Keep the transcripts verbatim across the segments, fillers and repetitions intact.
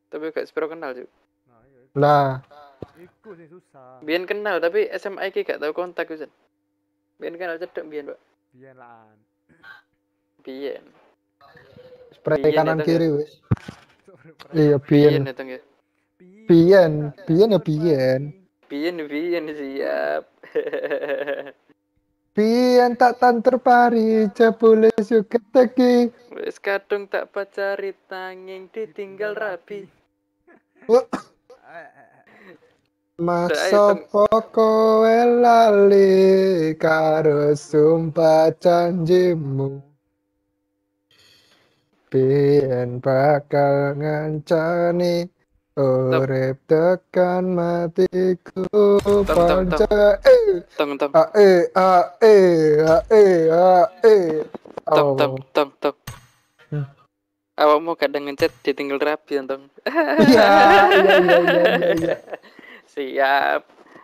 Tapi gak sepiro kenal juga. Nah, iya. Lah, Iku sing susah. Biyen kenal tapi S M A iki gak tau kontak Gus. Biyen kenal cedek biyen, Pak. Biyen lah. Biyen. spray Biyen kanan itu kiri wis. Sore-sore. Iya, Biyen biyen. itu ya. Biyen, tak biyen ya takut biyen. pagi. Biyen biyen siap. Biyen tak tan terpari, jebule suket teki. Wis kadung tak pacari tanging ditinggal rapi. Uh, Eh, eh, eh. Udah, ayo, Masa Tong. kowe lali karo sumpah janjimu. Biyen bakal ngancani urip tekan matiku Tong, tong, tong. panca eh Tong tong. a eh a eh a eh a eh Tong tong oh tong tong. Hmm. Awakmu kadang ngechat ditinggal rapi Tong. iya iya iya iya iya iya Siap.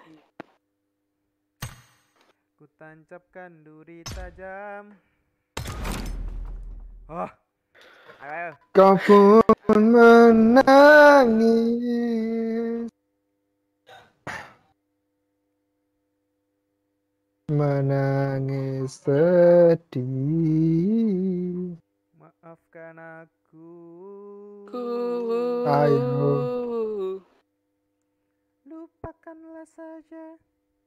Ku tancapkan duri tajam. Oh. Ayo. kau pun menangis menangis sedih. Maafkan aku. Ku. Ayo. Lupakanlah saja.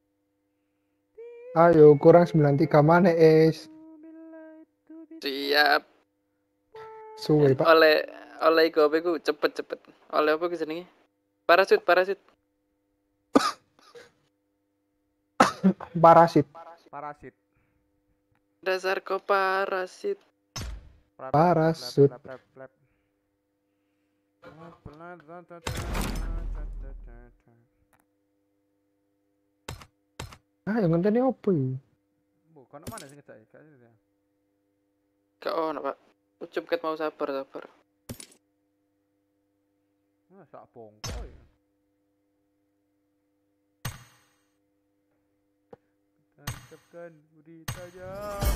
Ayo kurang sembilan puluh tiga mana es Bila itu bisa. Siap. suwe pak Oleh oleh iku apa iku cepet-cepet. Oleh apa ki jenenge? Parasut, parasut. parasit Parasit. Dasar kau parasit. Plap, Parasut. plap, plap, plap, plap. ah yang ngenteni apa ya Bukan mana sih ngecek ya? Gak ono, Pak. Ucup ket mau sabar, sabar. Nah, sak bongko ya. Tancapkan duri tajam.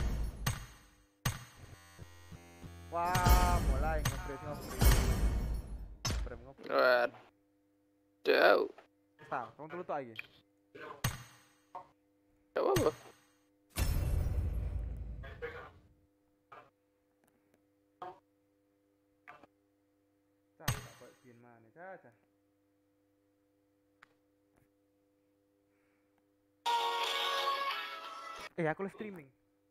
Wah, mulai ngepres ngepres. Ngepres ngepres. Waduh. Stang, tolong dulu tuh lagi. Gak apa-apa. Cah, tak buat pin mana, cah, cah. Eh, aku live streaming.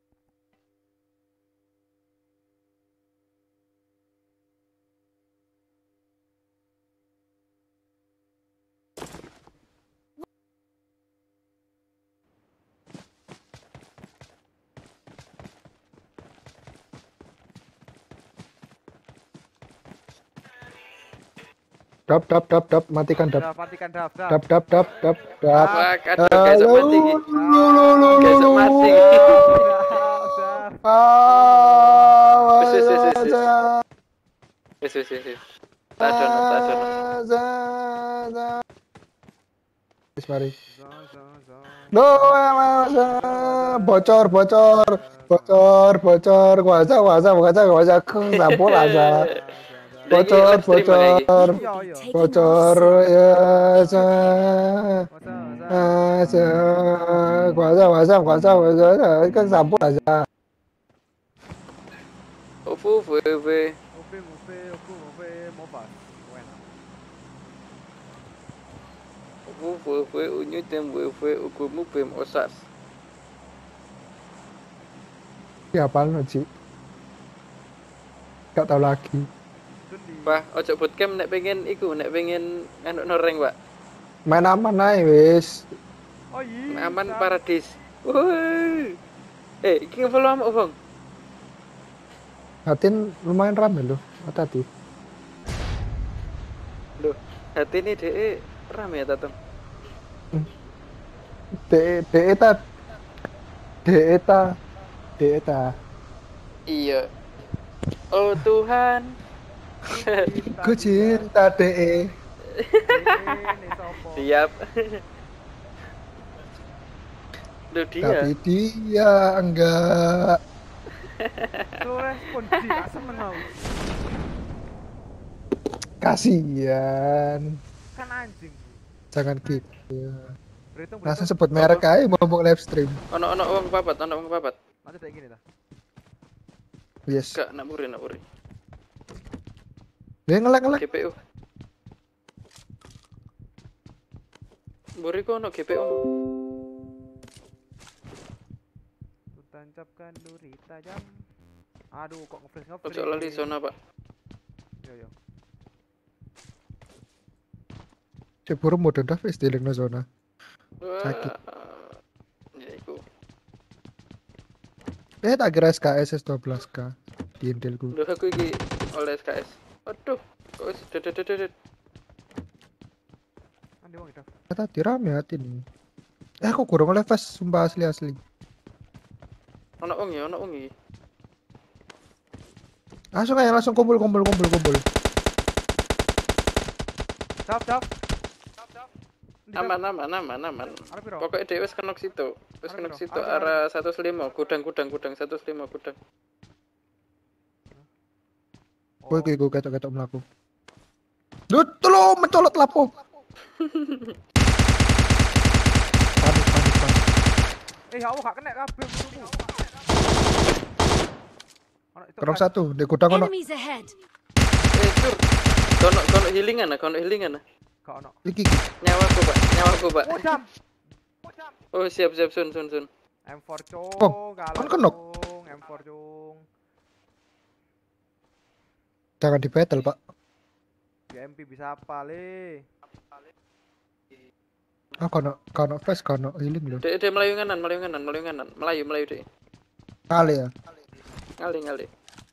dap dap dap dap matikan dap Dap, matikan dap, dap. dap dap dap dap dap Wah, kadang gak iso mati iki. Halo. Gak iso mati. Dap, dap. Ah, Wis, wis, wis, wis, wis. Wis, wis, wis, wis. Tadono, tadono. Wis mari. Zon, zon, zon. No, bocor, bocor, bocor, bocor, kuasa, kuasa, kuasa, kuasa, sampul aja. Lah, iki Bocor, live stream mana iki? bocor, Iya, iya. bocor, ya, sa, Masa, masa. ah, sa, kuasa, kuasa, kuasa, kuasa, kan sampul aja. Ufu, ufu, ufu. Ope, ope, ope, ope, mobile. Bueno. Ufu, ufu, ufu, unyu tem ufu, ukumu bem osas. Ya, apaan Ci? Gak tau lagi. Wah, ojo bootcamp nek pengen iku, nek pengen anu noreng, Pak. Main aman aja wis. Oh iya. Aman Sam. paradis. Woi. Eh, iki ngefollow ama Bang. Hatin lumayan rame loh, tadi. Loh, hati ini de rame ya, Tatung. De de eta de eta de eta. Iya. Oh Tuhan. Ku cinta de. Ini sopo. Siap. Loh dia. Tapi dia enggak. Tuh respon sih, gak seneng aku. Kasian. Kan anjing. Jangan gitu. Berhitung, Langsung berhitung. sebut merek aja mau live stream. Ono ono uang papat, ono uang papat. Nanti kayak gini dah. Yes. Gak nak buri, nak buri. Dia ngelek-ngelek. G P U. Buri kok ono G P U. Ku tancapkan duri tajam. Aduh, kok nge-freeze nge-freeze. Ojo lali zona, Pak. Yo yo. Cepuru mode dah face di lingkungan zona. Wah. Sakit. Ya iku. Eh tak kira S K S S dua belas K di Intelku. Udah aku iki oleh S K S. Aduh, kok wis dedet. Andi wong itu. Tadi rame hati nih. Eh aku kurang oleh fast sumpah asli asli. Ono wong ya, ono wong iki. Langsung aja langsung kumpul kumpul kumpul kumpul. Dap, dap. Dap, dap. Aman aman aman aman. Arep piro? Pokoknya dia wis kenok situ. Wis Arep kenok piro? situ Arep piro? arah seratus lima gudang gudang gudang seratus lima gudang. Gue gue gue ketok ketok melaku. Duh, tolong mencolot lapo. Panik panik panik. Eh, ya Allah, gak kena kabeh musuhku. Ono itu. Kerong satu di gudang ono. Enemies ahead. Eh, cur. Kono kono healingan ah, kono healingan ah. Gak ono. Iki iki. Nyawaku, Pak. Nyawaku, Pak. Oh, jam. Oh, siap siap sun sun sun. M four cung, Oh, kalah kan kenok. cung, M four cung. Jangan di battle pak. G M P bisa apa le? Ah kono kono flash kono healing loh. Dek dek melayu nganan, melayu nganan, melayu nganan. Melayu melayu dek. Kali ya. Ngali ngali.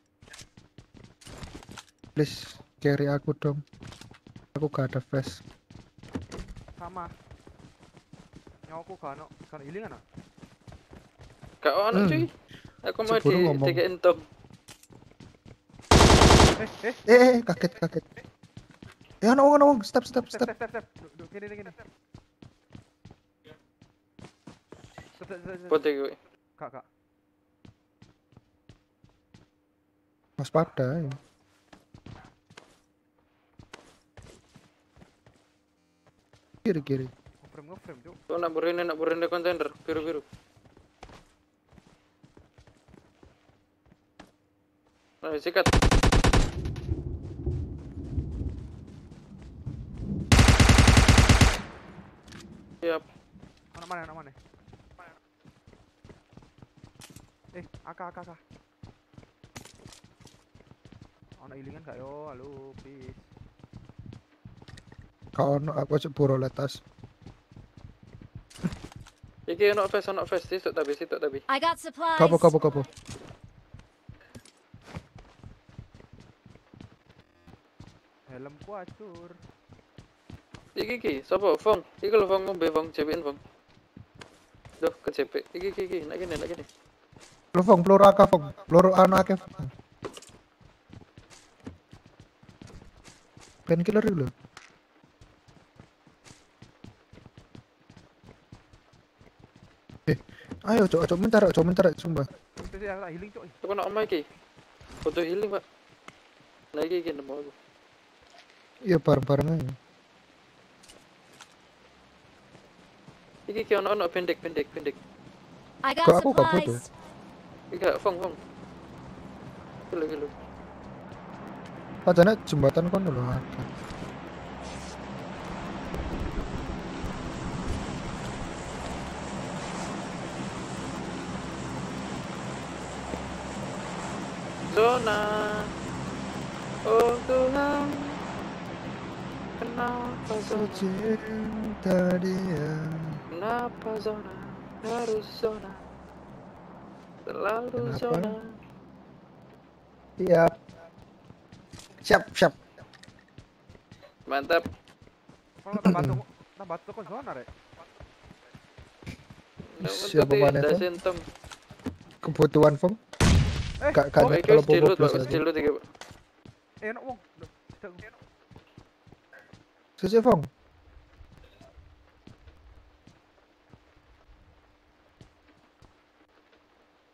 Please carry aku dong. Aku gak ada flash. Sama. Nyawaku gak ono, gak ono healing ana. Gak ono Hmm. cuy. Aku mau Sebelum di ngomong. tiga entom. Eh, eh, Eh, eh kaget kaget. Eh ono ono ono step step step, step. step, step, step. Duk, duk, gini, gini. Step, step, step, step. Bote gue. Kak, kak. Waspada ya. Kiri kiri. Ngeframe, ngeframe, cuk. Tuh nak burin nak burin di kontainer biru biru. Nah, sikat. Siap. Anak mana, anak mana? Eh, aka, aka, aka. Ono healingan gak yo? Halo, please. Kau ono aku sepuro letas. Iki ono face ono face situ tapi situ tapi. I got supplies. Kapo kapo kapo. Helmku hancur. Iki iki sapa? Fong. Iki lho Fong ngombe Fong C P N Fong. Duh, ke C P. Iki iki iki nak kene nak kene. Lu fong peluru aka fong. Peluru anu ake. Painkiller dulu. Eh, ayo cok cok mentar cok mentar sumpah. Itu sih aku tak healing, cuk. Aku nak omah iki. Butuh healing, Pak. Nah iki iki nemu aku. Iya bareng-bareng aja. Iki iki ono ono pendek pendek pendek. I got Kok aku gak butuh? supplies. Iki gak Fong Fong. Gila gila. Padahal jembatan kon lho ada. Zona. Oh Tuhan. Kenapa zona? Cinta dia. Kenapa zona? Harus zona. Selalu Kenapa? zona. Siap. Siap, siap. Mantap. Kalau tak bantu, tak bantu kon zona rek. Siapa mana itu? Dasentem. Kebutuhan fong. Eh, Kak kak oh, Oke, kalau still bobo loot, Pak. plus aja. Still loot iki, Pak. eh, enak wong. Duh, cek. Sisi fong.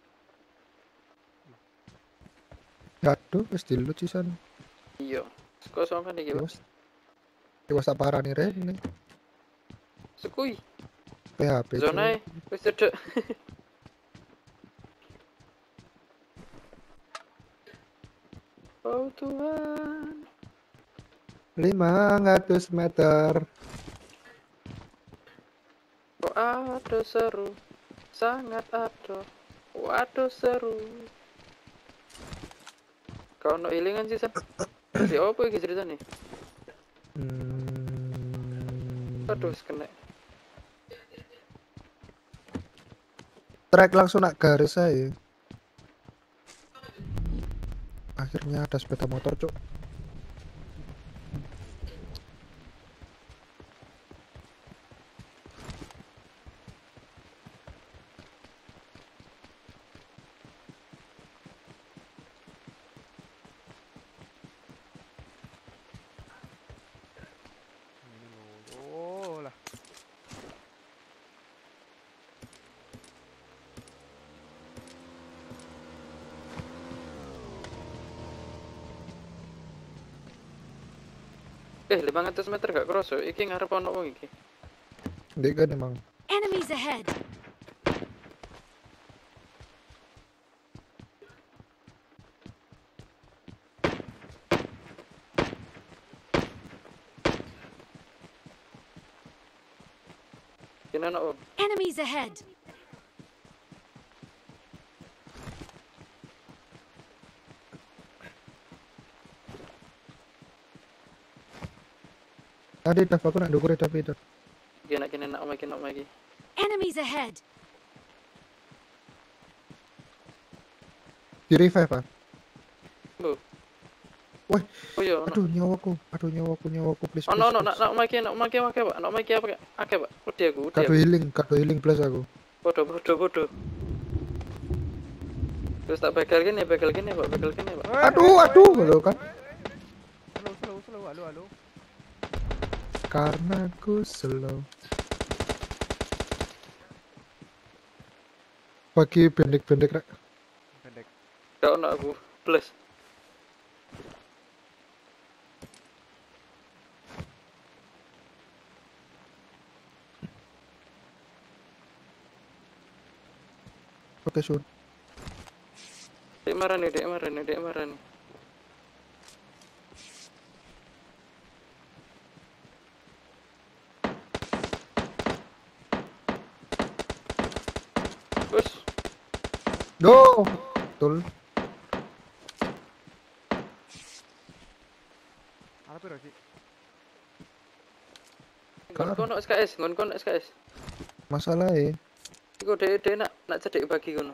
Aduh, wis dilut sisan. Iya. kosongan iki, Pak. Iwas. Iwas tak parani rene. Sekui. P H P. Zona e wis cedek. Oh Tuhan. lima ratus meter. Oh aduh seru. Sangat aduh. Waduh seru. Kau no ilingan sih, San? Di apa iki ceritanya? Hmm. Aduh, kena. Trek langsung nak garis saya. Akhirnya ada sepeda motor, Cuk. Ini loh. Oh lah. Eh, lima ratus meter gak kroso. Iki ngarep ono wong iki. Dia kan emang. Enemies ahead. Kena ono wong. Enemies ahead. Tadi dah aku nak dukur tapi dah. Kena kena nak omai kena omai iki. Enemies ahead. Di revive ah. Bu. Woi, Oh iya, ono. aduh nyawaku, aduh nyawaku, nyawaku please. Ono ono please, nak nak omai iki nak omai iki akeh, Pak. Nak omai iki apa? Akeh, Pak. Wedi aku, wedi Kado aku. healing, kado healing plus aku. Bodoh, bodoh, bodoh. Terus tak begal gini, begal gini, Pak. Begal gini, Pak. Eh, Aduh, eh, aduh, eh, lo eh. kan. Slow, slow, slow. Halo, halo. Karena ku slow. Bagi pendek-pendek rek. Pendek. Gak ono aku. Plus. Oke, Sun. Dek marah nih, dek marah nih, dek marah nih. Bus. Do. Betul. Apa tuh, Roji? Ngon kono S K S, ngon kono S K S. Masalah ya. Iku dek dek nak nak cedek bagi kono.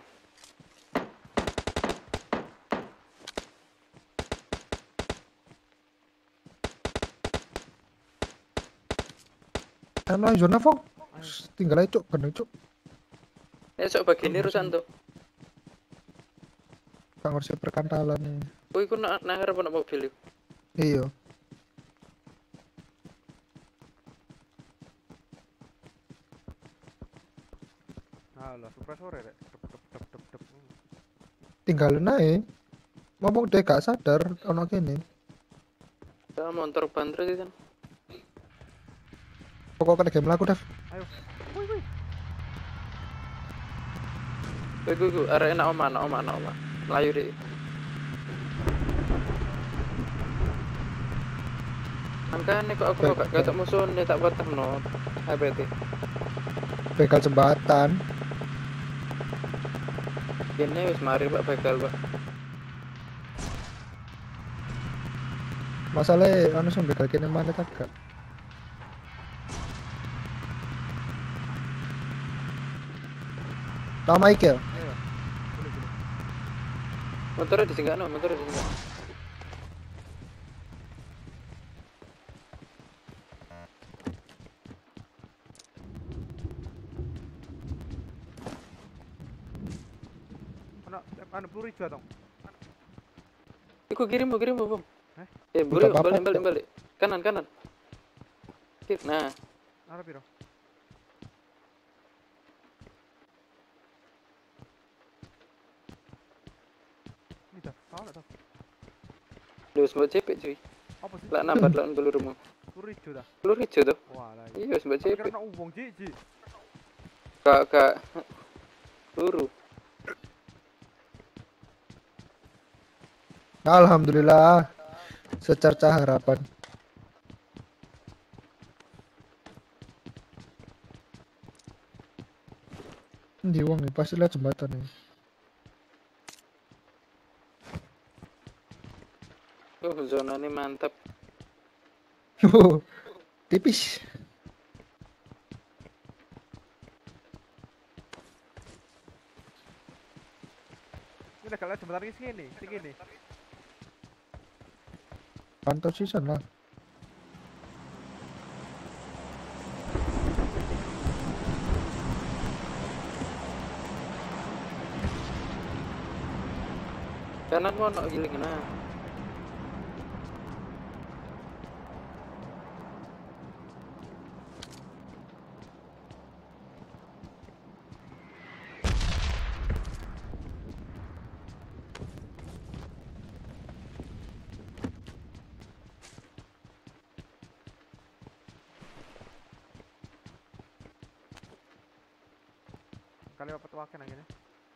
Ano zona Fong? Tinggal aja cuk, kena cuk. Esok bagi ini rusan tuh. Kang harus perkantalan. Oh, iku nak nak ngarep ono mobil iku. Iya. Alah, suppressor ya, Rek. Dep, dep, dep, dep, dep. Tinggalin aja. Ngomong deh gak sadar ono kene. Ya motor ban terus itu kan. Pokoknya game laku dah. Ayo. Woi, woi. Iku iku arek enak oma, enak oma, enak oma. Melayu deh. Makanya kok aku kok gak ketemu musuh nih tak patah no. H P T. Begal jembatan. Ini wis mari Pak begal, Pak. Masalahnya anu sing begal kene mana tak gak. Nama iki ya? Ayo. Boleh, boleh. Motornya disenggakno, motornya disenggakno. Ono anu peluru hijau dong. Iku kirim, kirim, Bang. Hah? Eh, Tidak buru, apa-apa, balik, balik, Cok. balik. Kanan, kanan. Kir, nah. Arah piro? Ini dah, tahu enggak tahu. Lu semua cepet cuy. Apa sih? Lah nambat lan pelurumu. Peluru hijau dah. Peluru hijau tuh. Wah lah. Iya, Mbak C P. Karena uang cici. Kak kak peluru. Alhamdulillah. Secerca harapan. Di uang nih pasti lihat jembatan nih. Oh, zona ini mantap. Tipis. Ini udah kalian jembatan ini sini, sini. Pantau sih sana. Kanan mau nak giling nah. Kali apa tuakan akhirnya?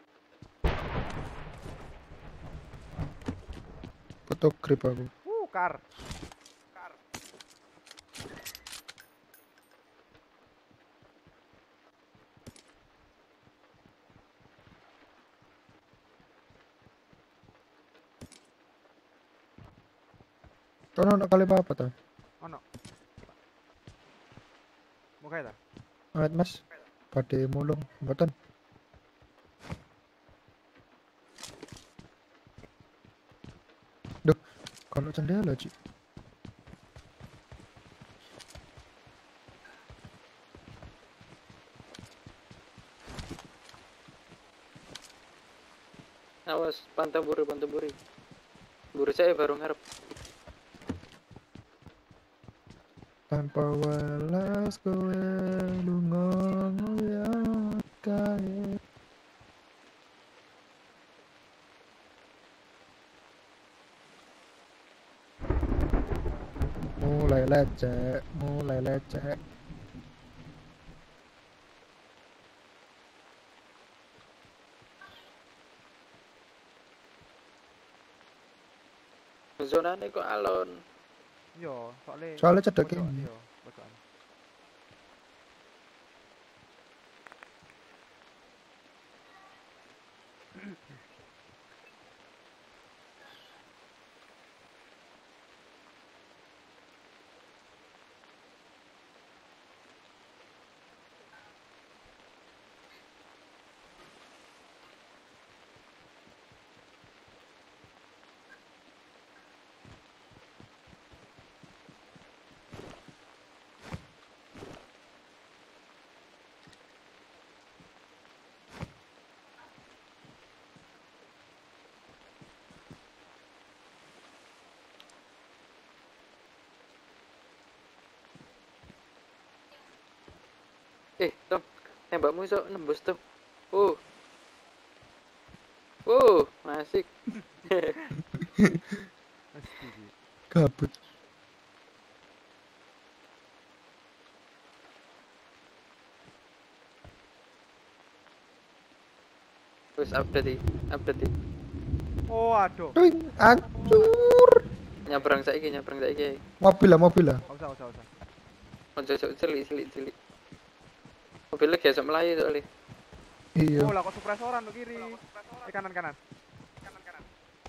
Foto grip aku. Uh, kar. Tono nak kali apa tuh? Oh no. Mau kayak dah? Alright mas. Pada mulung, betul. Duh, kalau cendela Ci. Awas, pantau buri, pantau buri. Buri saya baru ngarep. Tanpa welas kowe lunga ngoyak kae. Mulai lecek, mulai lecek. Zona ini kok alon. Yo, soalnya. Soalnya cedek Pojokan, ini. Yo, pojokan. Eh, Tom, tembakmu iso nembus tuh. Uh. Uh, asik. Astaga. Kabut. Terus update, update. Oh, aduh. Duing, hancur. Nyabrang saiki, nyabrang saiki. Mobil lah, mobil lah. Gak usah, gak usah, gak usah. Ojo ojo cilik cilik cilik. Mobilnya gesek melayu soalnya. Iya. Oh, lah kok supresoran tuh kiri. Eh, kanan, kanan. Kanan, kanan.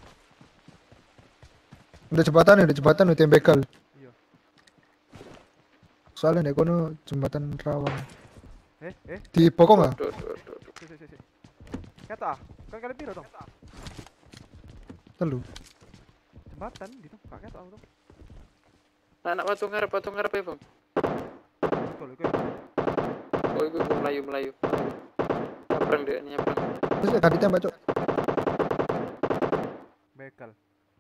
Udah jembatan, udah jembatan, udah begal. Iya. Soalnya nek kono jembatan rawan. Eh, eh. Di pokok nggak? Duh, duh, duh, duh. Si, si, si, si. Kata, kan kalian piro dong? Telu. Jembatan gitu, gak kata aku dong. Nah, anak patung ngarep, patung ngarep ya, Bang. Betul, itu. Oh, itu melayu melayu. Nyabrang deh, nyabrang. Terus ya, tadi tembak cok. Begal.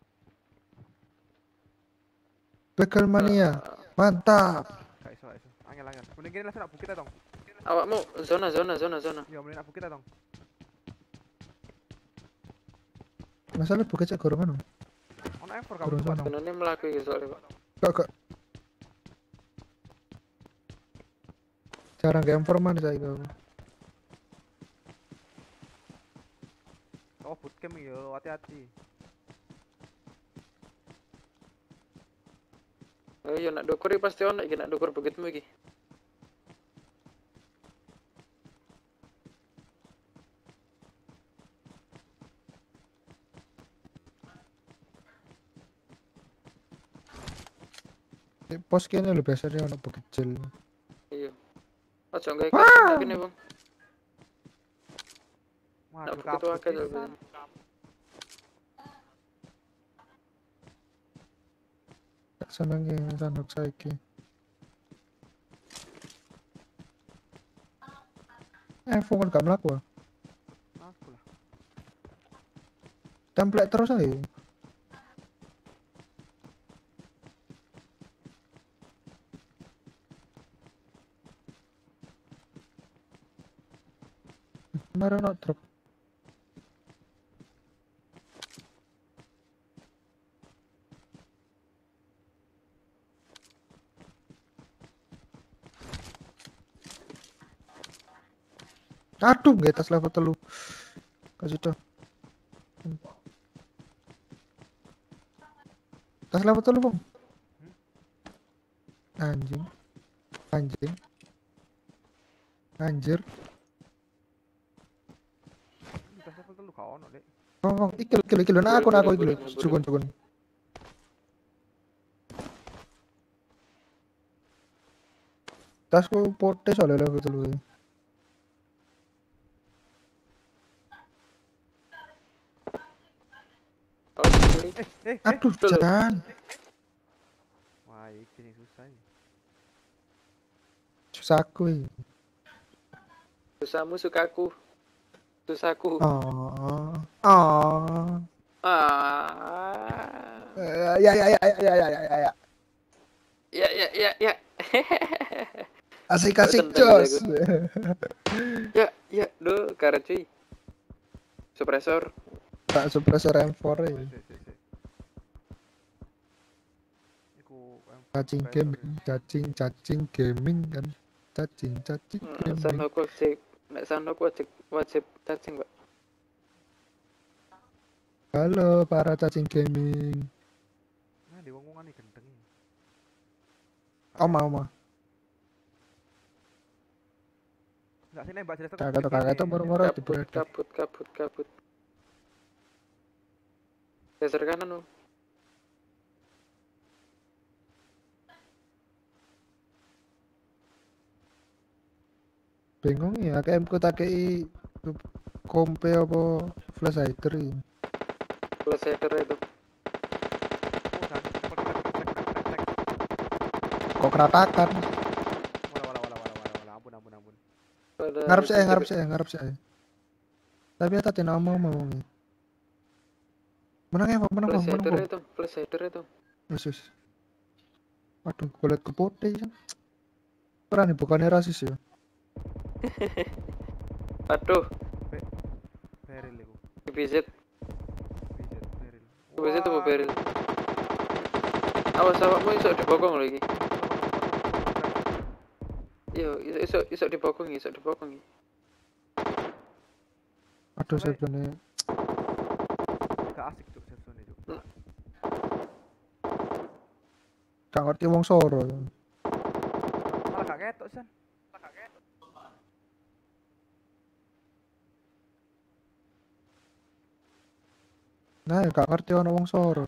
Begal mania. Mantap. Gak iso, gak iso. Angel, angel. Mending kini langsung nak bukit ya dong. Awakmu zona zona zona zona. Iya, mending nak bukit ya dong. Masalah buka cek gorongan. Ono Ono M four Turun kamu sana. Sebenarnya melaku iki soalnya, Pak. Kak, kak. Jarang game for mana saya kau. Oh bootcamp yo, hati-hati. Ayo nak dukur iki pasti ono iki nak dukur bukitmu iki. Di pos kene lho biasanya ono bukit kecil. Iya. Ojo gawe kasih kene, Bang. Nak Waduh bukit kabut wae lho. pisan. Tak senenge sandok saiki. Eh, phone gak mlaku. Ah. Aku lah. Template terus aja. Kemarin no truk. Aduh, gak tas level telu. Kasih tuh. Tas level telu, Bang. Anjing. Anjing. Anjir. Ini tas level telu kau ono, Dek. Bang, bang, ikil, ikil, ikil. Nah, aku, nah, aku, ikil. Sukun, sukun. Tasku potes soalnya level telu. Oh, ini Eh, eh, eh. Aduh, Betul. jangan. Wah, iki sing susah ini. Susahku ini. susahmu sukaku. Susahku. Oh, oh. Ah. Ya, ya, ya, ya, ya, ya, ya, ya. Ya ya ya ya. Asik, asik, Tendang jos. Ya ya, do karet cuy. Suppressor. Tak suppressor M four Sik, ya. sik, sik, sik. Iku M four Cacing suppressor gaming, ya. cacing, cacing gaming kan. Cacing, cacing Nek gaming. sanoku wajib, nek sanoku wajib wajib cacing, Pak. Halo para cacing gaming. Nah, di wong-wongan iki gendeng. Oma, oma. Enggak sih nembak jelas Kakak tuh, kakak tuh baru-baru di Kabut kabut kabut kabut. Geser kanan, Bang. Bingung ya, kayak ku tak kei kompe apa flash hider ini. Plus header itu. Oh, jangan tek tek tek tek tek. Kok keratakan? Wala wala wala wala wala wala. Ampun ampun ampun. Pada Ngarep saya, titik- ngarep saya, ngarep saya. Tapi ya tadi nama mau nih. Menang ya, Pak, menang, Plus Bang, menang, header Bang. itu, plus header itu. Yesus. Waduh, kulit keputih ya. Berani bukannya rasis ya. Aduh, Beril iku. B Z, Bijet beril. B Z itu beril. Awas awakmu iso dibokong lho iki. Yo, iso iso iso dibokong, iso dibokong. Aduh, saya bener. Gak asik cuk Sepsone cuk. Gak ngerti wong soro. Malah gak ketok san. Nah, gak ngerti ono wong soro.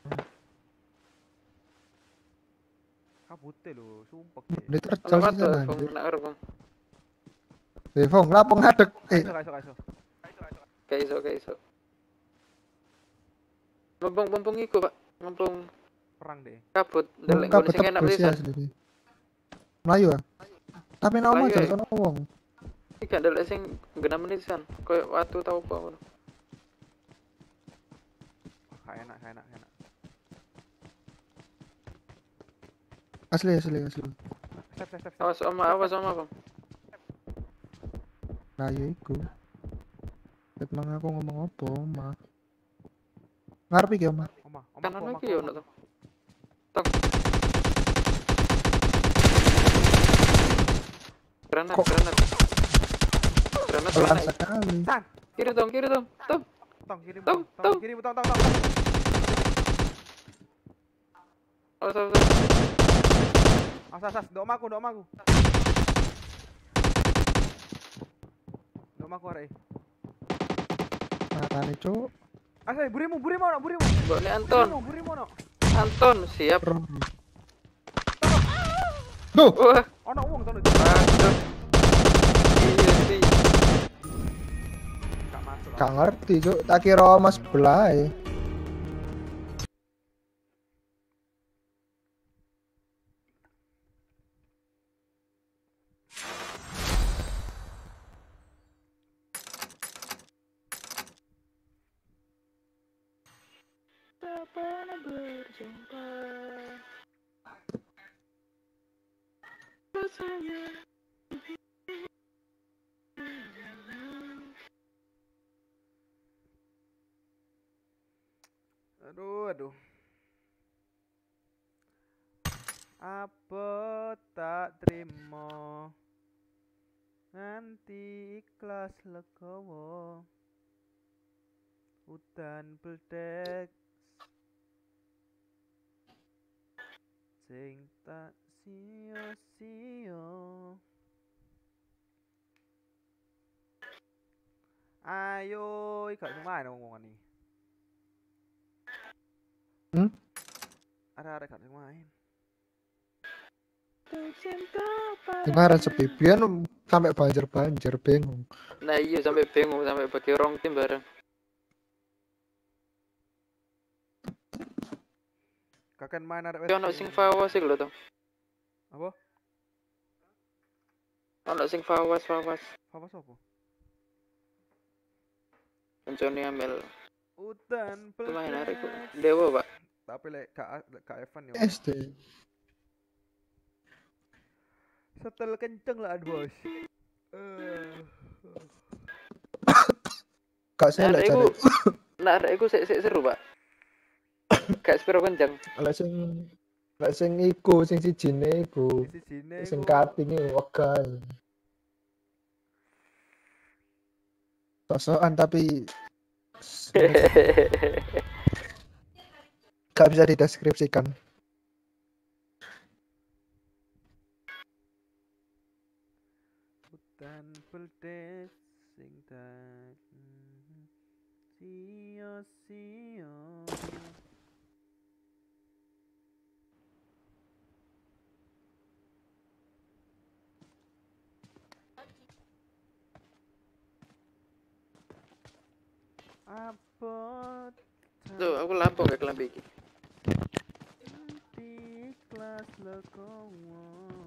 Kabute lho, sumpek Di iki. terjal Ono sih waduh, sana. Bang, nak arep, Bang. Eh, Fong, lapo ngadeg. Eh, Iso gak iso gak iso. Kayak iso, kayak iso. Mumpung-mumpung iku, Pak. Mumpung Perang deh. kabut, ndelek Lengkap nggone sing enak betul sih pisan. asli. Melayu ah. Tapi nama Melayu, aja ya. sono wong. Iki gak ndelek sing ngena menisan, koyo watu tau apa ngono. Gak enak, gak enak, gak enak. Asli, asli, asli. Step step step. step. Awas oma, awas oma, Bang. Nah, ya iku. Ket mang aku ngomong apa, Oma? Ngarep iki, Oma. Oma, oma, Kanan oma, lagi ya ono oma. tuh. Tong. Granat, Kok- granat. Granat, Pelan granat. sekali. San, Kiri tong, kiri tong. Tong. tong kirim, Tong, tong, tong, tong. kirim, tong, tong, tong, tong. Awas, awas, awas. As, as, as, ndok omaku, ndok omaku. Ndok omaku arek. Matane cuk. Asai, burimu, burimu ono, burimu. Mbok ini Anton. Burimu, burimu ono. Anton, siap. Rom. Duh, Wah, Ono uang tono. waduh. Iya sih. Gak masuk. gak ngerti cuk. Tak kira Mas sebelah ae. Tak pernah berjumpa. Rasanya. Aduh, aduh. Apa tak terima nanti ikhlas legowo udan bledek sing tak sia-sia. Ayo, gak sing main omongan nih. Hmm? Ada-ada gak sing main. Kemarin sepi biyen sampai banjir-banjir bingung. Nah iya sampai bingung sampai bagi rong tim bareng. Kakek main arek Tapi ono sing fawas sih lho tuh. Apa? Ono sing fawas fawas. Apa sopo? Kencone amel. Udan Lumayan arek kok. bledek. Dewa, Pak. Tapi lek gak gak Evan yo. S D. Setel kenceng lah bos. Eh. Gak saya Nah, lek iku jare. nah arek iku sik sik seru, Pak. Gak sepiro kenceng. Lek sing lek sing iku sing sijine iku. Di sini Sing cutting wegah. Sosokan tapi gak bisa dideskripsikan. udan bledek sing tak sia-sia. Apa Tuh, aku lampung gak kelambi iki. nanti ikhlas legowo.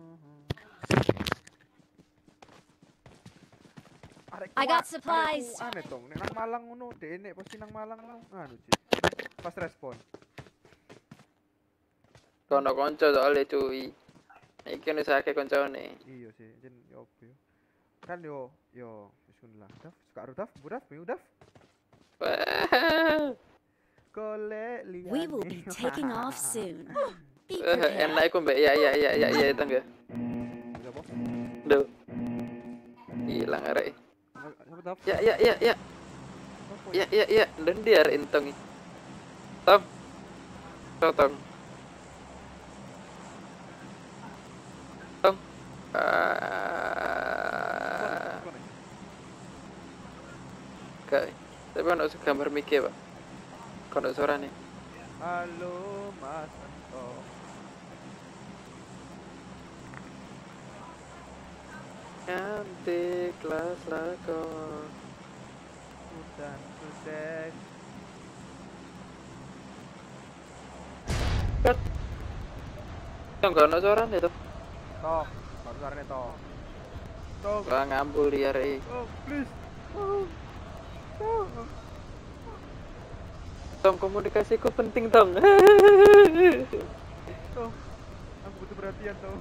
Arek I ku- got arek supplies. ku Aneh dong, nek nang Malang ngono, dene pasti nang Malang ngono. Anu sih. Pas respon. Kono konco soalnya cuy. Iki wis akeh koncone. Iya sih, jen yo opo yo. Kan yo yo bismillah. Daf, suka aru daf, budaf, mi udaf. Wah. Golek liane. We will be taking off soon. Be Eh, prepared. enak iku mbak ya ya ya ya ya itu enggak. Iya, apa? Duh. Hilang arek. Apa daf? Ya ya ya ya. Apa Ya ya ya, dan dia arek entong iki. Tong. Tong. Tong. Ah. Apa nih? Gak. Tapi ono gambar Mike, Pak. Kono suarane. Halo Mas Anto. Cantik kelas lagu. Udan bledek. Kat. Yang gak ono suarane tuh. Tok, baru suaranya tok. Tok. Wah ngambul dia arek. Oh, please. Oh. Oh. Tong, komunikasiku penting, Tong. Tong. Aku butuh perhatian, Tong.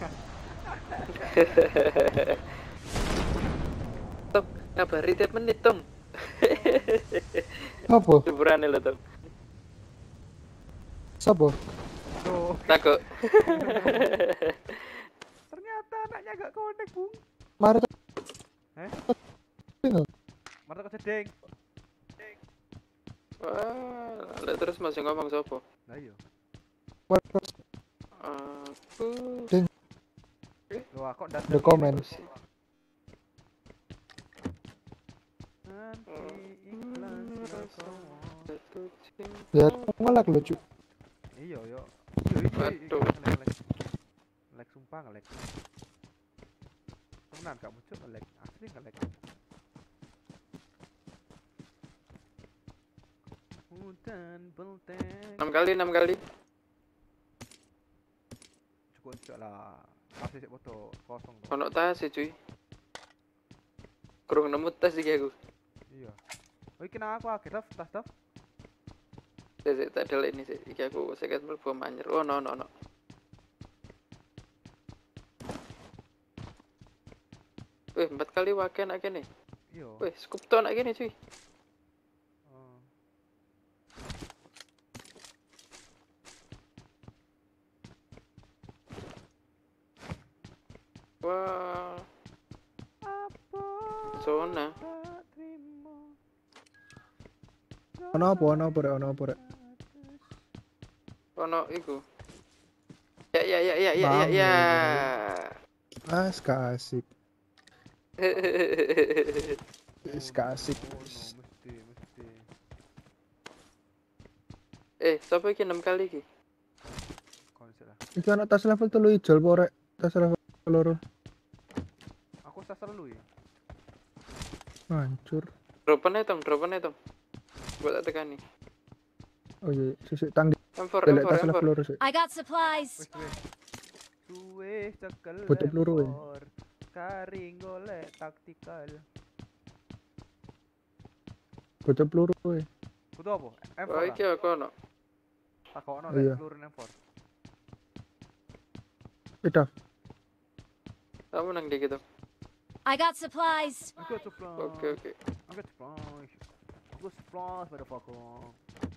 Tong, kabari tiap menit, Tong. Apa? Liburan lo, Tong. Sopo? Tuh, Takut. ternyata anaknya gak connect, Bung. Mari Eh? Tengok. Mata kecedeng. Wah, lah terus masih ngomong sopo? Nah iya. Aku Loh, kok ndak The comment. Nanti iklan Jatuh cinta. Ya, ngelak lucu. Iya, yo. Iya, iya, Waduh. ngelek, ngelek. Ngelek sumpah ngelek. Temenan gak muncul ngelek, asli ngelek. Hutan beltek. enam kali, enam kali. Cukup cok lah. Masih sik foto kosong tuh. Ono tas sih cuy. Kurang nemu tas iki aku. Iya. Oh, iki nang aku akeh tas tas tas. Sik sik tak delok ini sih. Iki aku seket mlebu anyer. Oh no no no. Wih, empat kali waken nak kene. Iya. Wih, scoop to nak kene cuy. Oh. Wah, Apa zona. tak terima. Ono apa? Ono apa? Rek? Ono apa? Rek? Ono iku. Ya ya ya ya ya ya ya. Ah, gak asik. Wis gak asik. Oh, no, mesti, mesti. Eh, siapa iki enam kali iki? Konsep lah. Iki ono tas level telu ijol po rek. Tas level loro. Aku tas terlalu ya. Hancur. Eh, Dropan aja tong, dropan aja tong. Buat tak tekani. Oh iya, sisik tanggi. M four, Delek M four, tas M level four. loro sik. I got supplies. Wis wis. Suwe cekel Butuh peluru, ya? lepor. Karing golek taktikal. Bocah peluru e. Butuh apa? M four Oh, lah. iki aku ono. Tak kok ono Iya. lek peluru M four. Udah. Kamu nang di gitu. I got supplies. Aku supply. Oke oke. Aku supply. Aku supply pada fakon.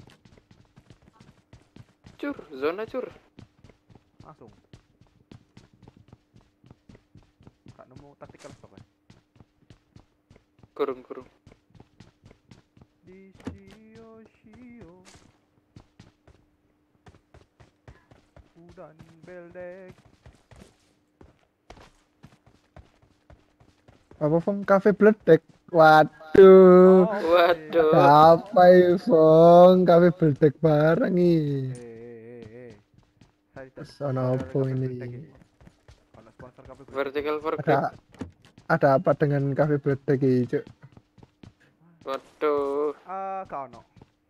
Cur, zona cur. Langsung. Kak nemu taktikal stop ya. Kurung kurung. Di sio sio. Udan beldek. Apa Fong Cafe Bledek? Waduh. Waduh. Apa ya Fong? Cafe Bledek bareng nih. Eh eh eh eh. Saya tidak Terus ono apa ini? Ono sponsor kafe Bledek. Vertical for Ada grip. ada apa dengan Cafe Bledek ini, Cuk? Waduh. Ah, kak ono.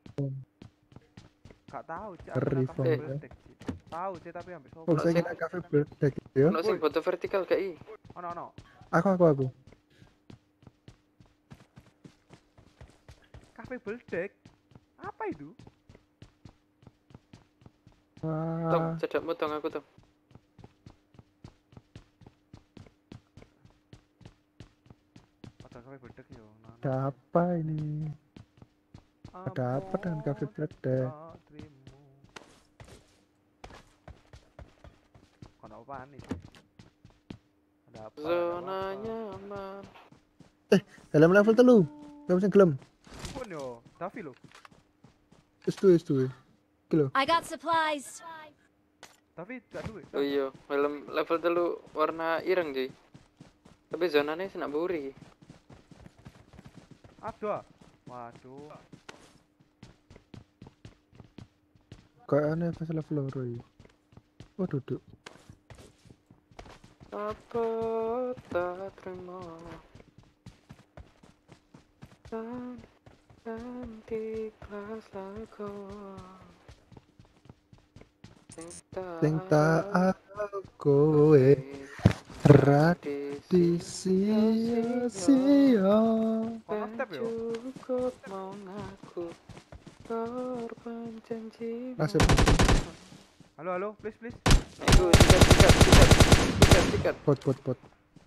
Gak tahu sih. aku Ngeri, nang kafe Bang. Bledek sih. Tahu sih tapi hampir sopo. Oh, saya kira Cafe Bledek ya. Ono sing foto vertikal gak i? Ono ono. Aku aku aku. Kafe Bledek. Apa itu? Tong, Wah, cedakmu tong aku tong. Ada kafe Bledek yo. Nah, nah. ada apa ini? Ada apa dengan Cafe Bledek? Patrimu. Ono apaan nih? Ada apa? Zona nyaman. Dalam level telu. Kamu sing gelem. Pun yo, Davi lo. Wis tuh, wis tuh. Iki lho. I got supplies. Davi gak duit. Oh iya, film level telu warna ireng cuy. Tapi zonanya sih nak buri. Ada. Waduh. Kayak aneh pas level loro iki. Oh, duduk. Apa tak terima. Dan nanti kelas lagu. Sing tak aku kowe tradisi sia. Ono step yo. Cukup mau ngaku korban janji. Nasib. Halo halo, please please. Itu sikat sikat sikat sikat sikat. Bot bot bot.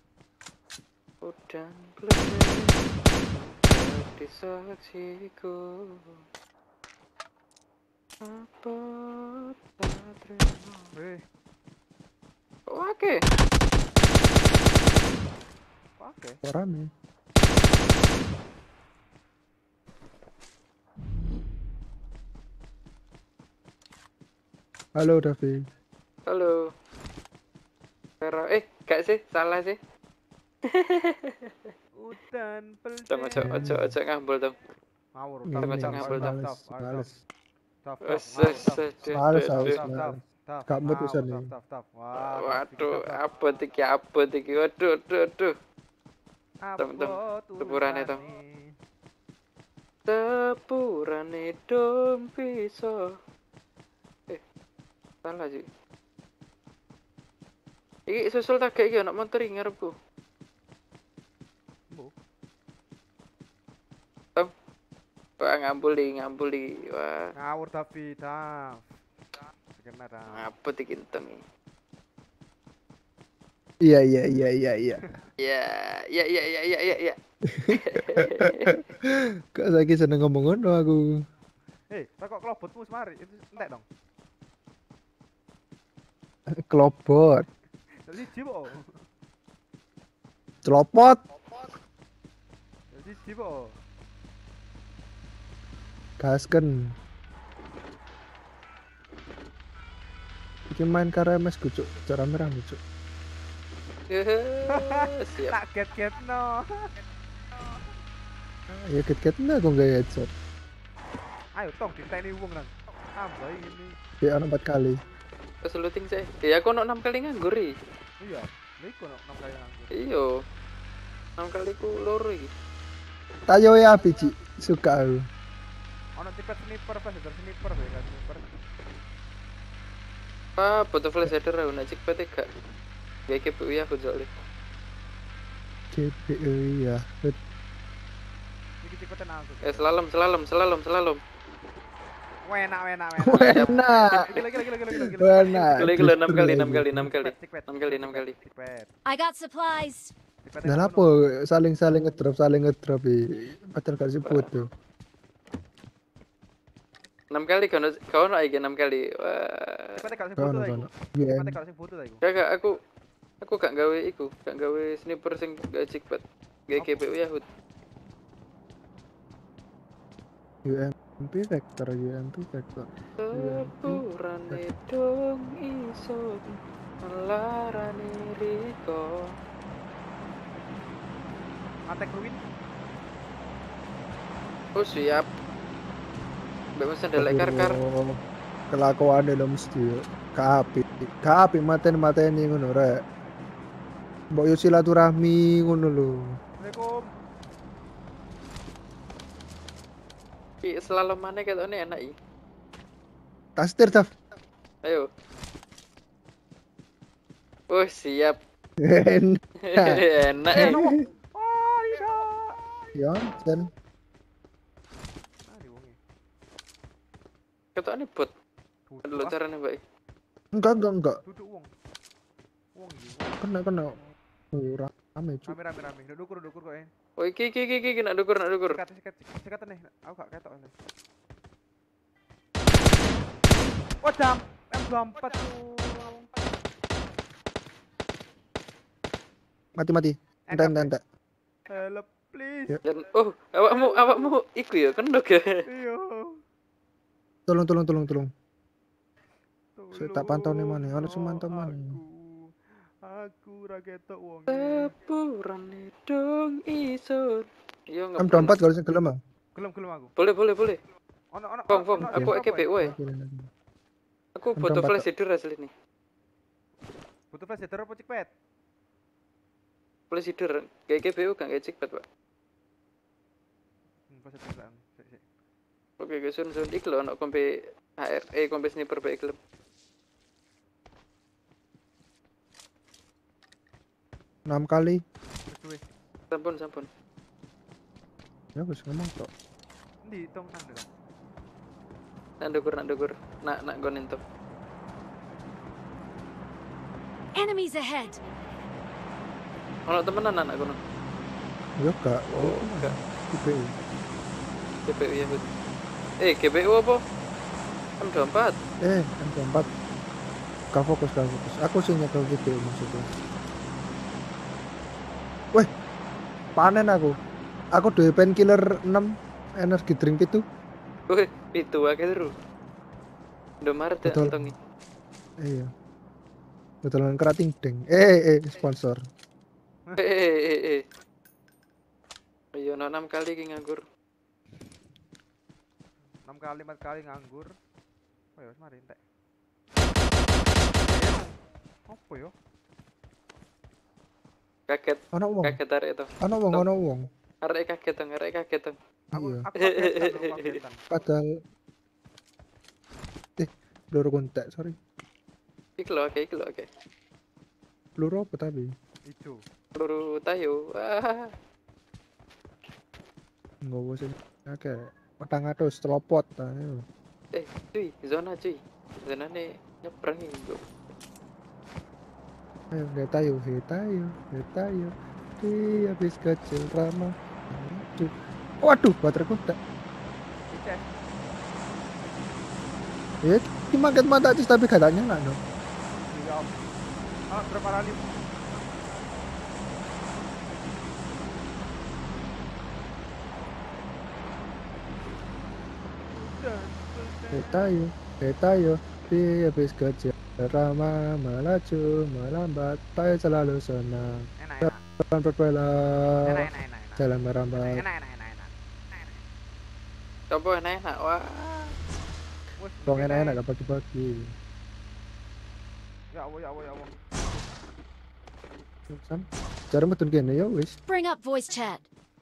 Udan beledek di saksiku. Apa tak terima. Weh, Oke. oke. Rame. Halo Davi. Halo. Vera, eh, gak sih, salah sih. Udan pelce. Sama ojo ojo ojo ngambul dong. Ngawur, Ini taf, Sama taf, cek ngambul, taf, Dam. taf, males, taf, males. taf, taf, Wes ngawur, wes taf. wes. Males duh, aku duh. Taf, taf, males. taf, Gak mood ngawur, usan taf, nih. taf, taf. Wah, taf, Waduh, taf, taf. apa tiki apa tiki, waduh, waduh, waduh. Tem, tem, Apa sepurane, Tom. tulisane? Sepurane dom piso. Eh, salah sih. Iki susul tak kayak iki anak motor iki ngarepku. Bu. Tom. Wah, ngambuli, ngambuli. Wah, Ngawur tapi, taf. Kena, taf. apa tiki tem iki. Iya iya iya iya iya. Ya, ya, ya, ya, ya, ya, ya. Kok saiki seneng ngomong ngono aku. Eh, rokok kelobotmu semari, itu entek dong. Kelopot, Jadi jibo. celopot, Jadi jibo. gasken. Iki main karo M S ku cuk, cara merah cuk. Siap. Tak get-get no. Ya ket-ket nah kok gak headshot. Ayo tong diteni wong nang. Tambah ini. Ya ana empat kali. Keseluting saya. Ya aku ono enam kali nganggur iki. Iya, lha iku enam kali nganggur. Iyo. enam kali ku loro iki. Tayo ya biji suka aku. Ono tipe sniper pas ada sniper ya kan sniper. Ah, butuh flash header aku nak cek P T gak. G K P U ya aku jolly. G P U ya. Bet. Iki cepetan aku. Eh, slalom, slalom, slalom, slalom. Wenak wenak wenak. Enak. Gila gila gila gila gila. gila. Enak. Gila gila enam kali, enam kali, enam kali. Cipet, enam kali, enam kali. Cipet. I got supplies. Cipet. Nah apa saling-saling ngedrop, saling ngedrop iki. Padahal gak sebut tuh. enam kali kau kau nak iki enam kali. Wah. Cipet kalau sing Kono foto ta iku. kono. Cipet Iya. kalau sing foto ta iku. Kakak aku aku gak gawe iku, gak gawe sniper sing gak cekpet. G K P U Yahud. U M P vector, U M P vector. Sepurane dong iso melarani riko. Attack ruin. Oh siap. Bebas ada kar-kar. Aduh, kelakuan lo mesti yo. Kapi, kapi mateni-mateni ngono rek. Mbok yo silaturahmi ngono lho. Assalamualaikum. Ki slalom mana ketone enak iki. Tastir taf. Ayo. Oh siap. Enak. Enak eh. Oh, tidak. Ya, sen. Ah, di wonge. Ketone bot. Duduk, Dulu ah. carane baik. Enggak, enggak, enggak. Duduk wong. Wong iki. wong. Kena kena. Oh, rame cu. Rame rame rame. Duduk dukur dukur kok eh. Oh iki iki iki iki nak dukur nak dukur. Sikat sikat sikat nih. Aku gak ketok ini. Oh jam. M dua puluh empat tuh. Mati mati. Entek entek entek. Help please. Ya. Dan oh awakmu awakmu iku ya kendok ya. Iya. Tolong tolong tolong tolong. Saya tak pantau nih, Tolong mana? Harus memantau mana? aku. Aku ra ketok wong. Sepurane dong iso. Yo M dua puluh empat kalau sing gelem ah. Gelem gelem aku. Boleh boleh boleh. Ono ono. Fong fong ono- aku ono E K P U apa ya? ya. Aku butuh empat, flash header asli nih. Butuh flash header apa cekpet? Flash header G K P U gak ngecek Pak. Hmm, flash header lang. Sik sik. Oke guys, sun sun iki lho ono kompe H R eh kompe sniper baik gelem. enam kali. Wis duwe. Sampun sampun. Ya wis ngomong tok. Endi tong anda dong. Nak dukur nak dukur. Nak nak gon entok. Enemies ahead. Ono temenan anak kono. Ya gak. Oh, enggak. G P U. G P U ya, Bud. Eh, G P U apa? M dua puluh empat. Eh, M dua puluh empat. Gak fokus, gak fokus. Aku sih nyekel gitu maksudnya. Weh, panen aku. Aku duwe painkiller enam, energi drink itu. Wih, itu akeh terus. Indomaret ya Betul. entongi. Iya. Betulan kerating deng. Eh, eh, sponsor. Eh eh eh eh. Ayo no enam kali ki nganggur. enam kali empat kali nganggur. Oh ya, mari entek. Apa yo? Kaget. Ono wong. Kaget arek itu. Ono wong, Tong. ono wong. Arek kaget tong, arek kaget tong. Aku Iya. aku kagetan, aku kagetan. Padahal eh peluru kontak, sorry. Iki lho akeh, iki lho akeh. Peluru apa tapi? Ijo. Peluru tayo. Wah. Nggowo sing akeh. Petang atus telopot ayo. Eh, cuy, zona cuy. Zona ne nyebrang iki. Ayo, hetayo, hetayo, hetayo. Di habis kecil ramah. Aduh. Waduh, baterai kontak. Ices. Ya, di market mata aja tapi gak tanya lah no. Iya. Ah, berapa kali? Hetayo, hetayo. Di habis kecil ramah, melaju, melambat, tayo selalu senang. Enak enak. Jalan berbelok, Enak enak enak. jalan merambat. Enak enak enak enak. Coba enak-enak. Wah. Wes, Wong mungkin enak-enak ae. gak bagi-bagi. Ya Allah ya Allah ya Allah. Sam, cara metun kene ya wis. Bring up voice chat.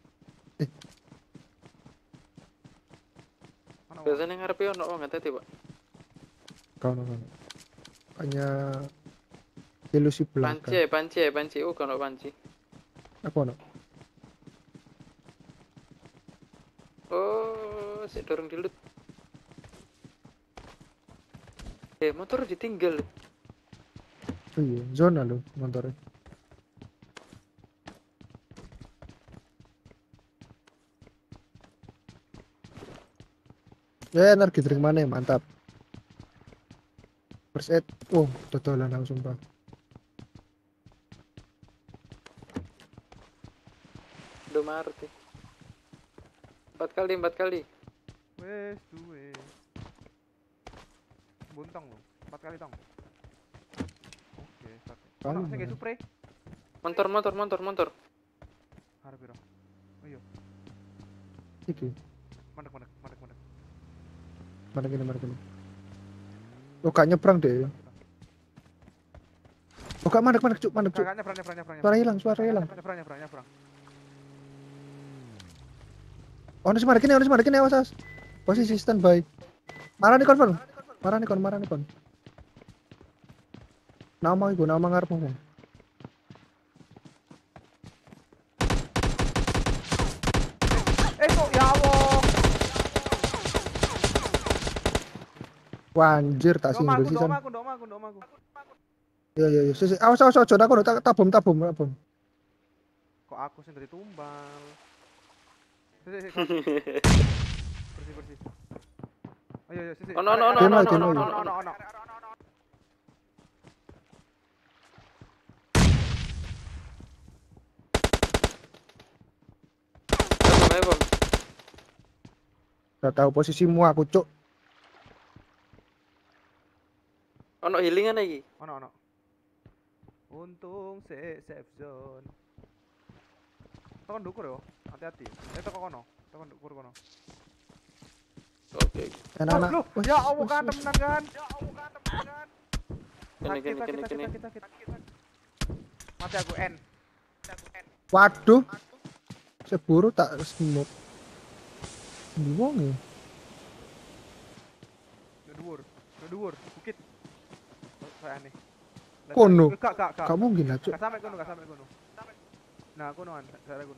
Mana wong? Biasanya ngarepe ono wong ngeteti, Pak. Kau nonton. Hanya ilusi belaka. Panci, panci, panci. Oh, kono panci. Apa no? Oh, sik dorong dilut. Eh, motor ditinggal. Oh iya, zona lo motornya. Ya, energi drink mana ya? Mantap. First aid. Oh, totolan aku sumpah. Indomaret. Ya. Empat kali, empat kali. Wes duwe. Buntong lo. Empat kali tong. Oke, start. Kali Ono sing mana? supre. Motor, motor, motor, motor. Harap piro. Oh iya, Iki. mandek mandek mandek mandek. Mana gini, mana gini. Oh, kak nyebrang deh. Oh, kak mandek, mandek, cuk, mandek, cuk. Kakaknya perang perang perang. Suara hilang, suara hilang. Perang perang perang. Oh, ini mandek ini, ini mandek ini, awas, awas. Posisi standby. Marah nih konfirm. Marah nih kon, marah nih kon. Nama ibu, nama ngarep ngomong. Eh kok ya Allah. Wah, anjir, tak Doma singgul aku, sih, doma San. aku, doma aku, doma aku. Iya, iya, iya. Sisi, awas, awas, awas, aku udah tabum, tabum, tabum. Kok aku sendiri tumbal. Sisi, sisi, kau. Bersih, bersih. Oh iya, iya, sisi. Oh, no, no, no, Kena, no, no, kena, no, iya. no, ono, no. ono, ono. Bom, ayo, bom. Gak tahu posisimu aku, cuk. Ono healingan lagi. Ono, ono. Untung se safe zone. Tekan dukur yo, hati-hati. Eh tekan kono, tekan dukur kono. Oke. Enak-enak. Loh, Wih, ya Allah wih, kan wih. temenan kan. Ya Allah kan temenan. Kene, Sakit, kene, sakit, kene, sakit, kene. sakit, sakit, sakit. Mati aku N. Mati aku N. Waduh. Seburu tak smoke. Ini wong ya. Ngeduwur, ngeduwur, bukit. Oh, kayak aneh. Lah, Kono. Kak, kak, kak. Gak mungkin lah, cuk. Gak sampai kono, gak sampai kono. Nah, konoan, saya kono.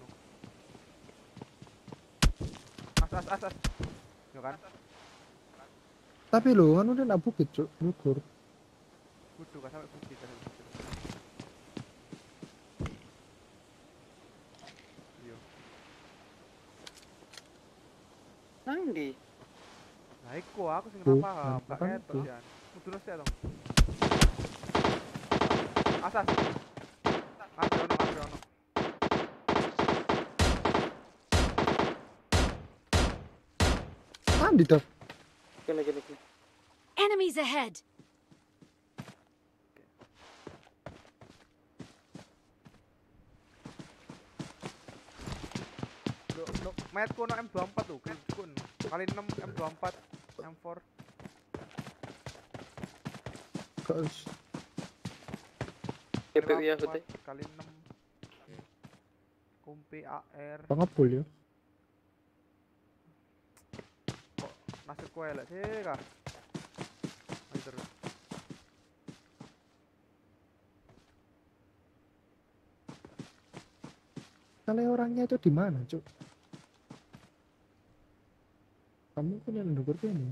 As, as, as, as. Yo kan. Tapi lo, kan udah nak bukit, cuk. Ngukur. Kudu gak sampai bukit, gak sampai bukit. Yo. Nang di. Nah, iku aku sing ora Tuh, paham, gak kan ketok tuh. jan. Kudu sih dong. Asas. Ngambil ono, ngambil ono. Andi tuh. Gini gini gini. Enemies ahead! Lo, lo, metku ono M dua puluh empat tuh, kun. Kali enam M dua puluh empat, M empat. Guys. G P U ya putih. Kali enam. Kumpi A R. Pangapul ya. Kok nasib kowe elek sih kah? Ayo terus. Kalau orangnya itu di mana, Cuk? Kamu kan yang ndukur ini.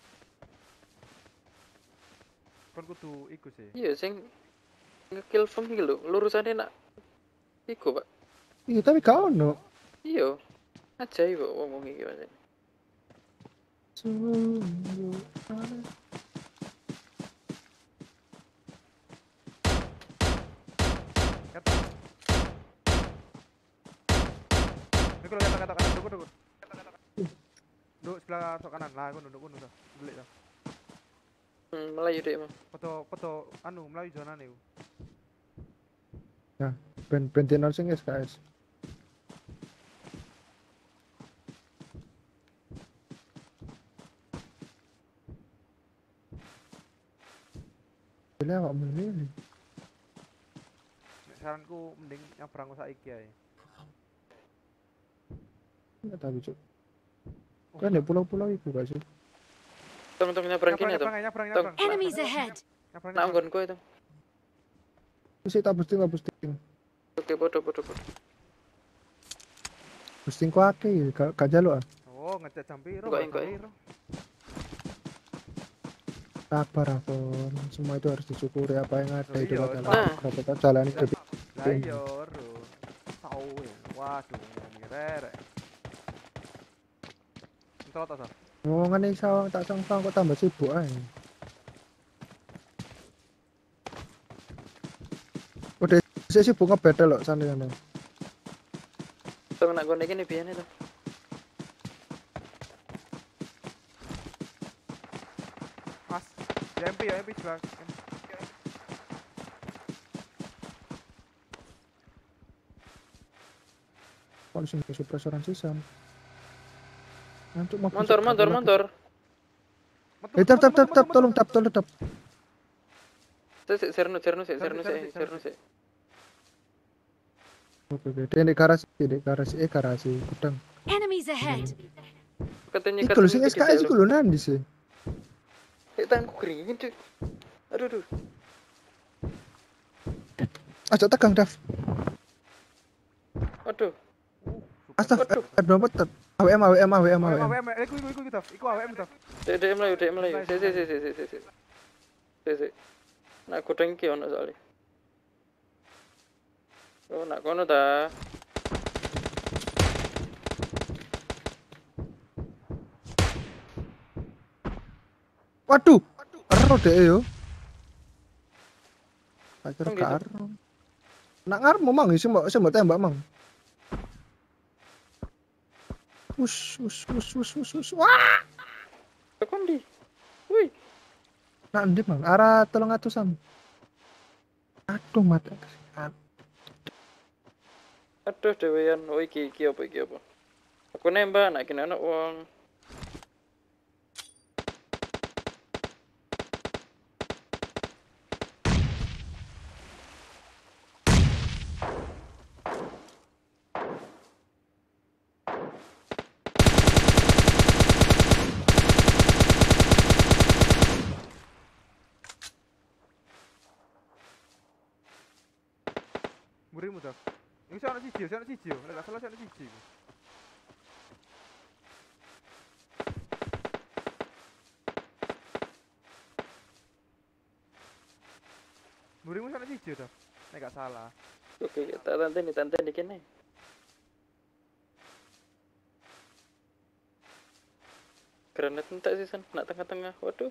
Kon kudu iku sih. Iya sing nge-kill Feng iki lho, lurusane nak iku, Pak. Iya, tapi kau no. Iya. Ajaib kok wong-wong iki Mas. Sungguh aneh. Kata. Iku lho kata kata kata dukun dukun. Duk sebelah sok kanan. Lah, aku duduk dukun udah. Belik dah. Hmm, Melayu deh emang. Foto foto anu Melayu zona nih. Nah, ben bentin sing S K S. Bila awak milih. Saranku mending yang perang saiki ae. Enggak tahu, Cuk. Kan ada pulau-pulau itu gak sih? Temen-temen nyabrang kini tuh. Nyabrang nyabrang Tom. nyabrang. Enemies ahead! Nyabrang. Nak nggon kowe tuh. Terus kita boosting, kita boosting. Oke, bodoh bodoh bodoh. Boosting ku akeh, gak gak jaluk ah. Oh, ngecat jam piro? Enggak, jam enggak. piro? Sabar Afon, semua itu harus disyukuri apa yang ada Oh, itu iya, adalah nah. berapa kita jalani hidup. Lah iya, ro. Tau ya. Waduh, ini rere. Entot ta, Sar? Ngomongan nih sawang tak sangka kok tambah sibuk aja. Udah saya sibuk ngebedel loh sana sana. Temen nak nggon iki biyane tuh. Mas, ya M P ya M P sebelah. Kalau sing supresoran sisan. Nanti mau Motor motor motor. Eh tap tap tap tap tolong tap tolong tap. Sik serno serno sik serno sik serno sik. Oke oke. Dia di garasi di garasi eh garasi gudang. Enemies ahead! Katanya Iku lho sing S K S iku lho nandi sih. Kayak tanganku keringin cuy. Aduh aduh. Aja tegang Dav. Aduh. Astag, Waduh. ada apa? A W M, A W M, A W M, A W A W M. M, iku iku iku iku Taf. Iku A W M Taf. Dek dek melayu dek melayu. Sik sik sik sik sik sik. Sik sik. Nak godhong iki ono soalnya. Oh nak kono ta. Waduh, ero deh yo. Tak kira Oh, gitu. karo. Nak ngarep mang sih mbok sih mbok tembak mang. Us us us us us us. Wah, Tekon di. Wih. nak ndi mang? Arah tolong atusan. Aduh mata. Aduh dewean. Oh iki iki apa iki apa? Aku nembak nak kena ono wong. Burimu Taf. Iku sih ono siji, sih ono siji. Nek gak salah sih ono siji. iku. Burimu sih ono siji Taf. Nek gak salah. Oke, tak tante nih tante nih kene. Granat entek sih san, nak tengah-tengah. Waduh.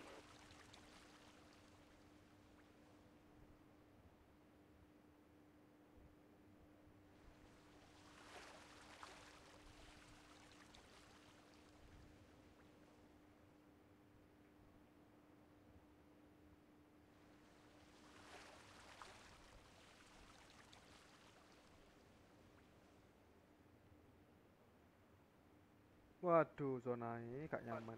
Waduh, zona ini gak nyaman.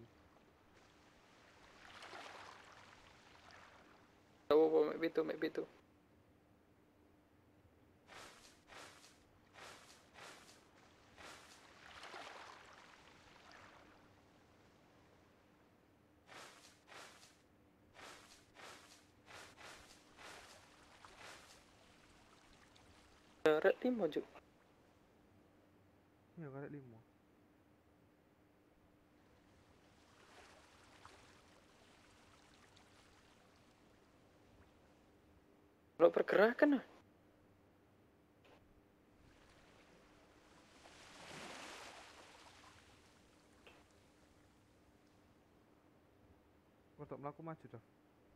Tahu apa mek pitu, mek pitu. Rek limo juk. Iya, karek lima. Kalau pergerakan ah. Untuk melaku maju dah.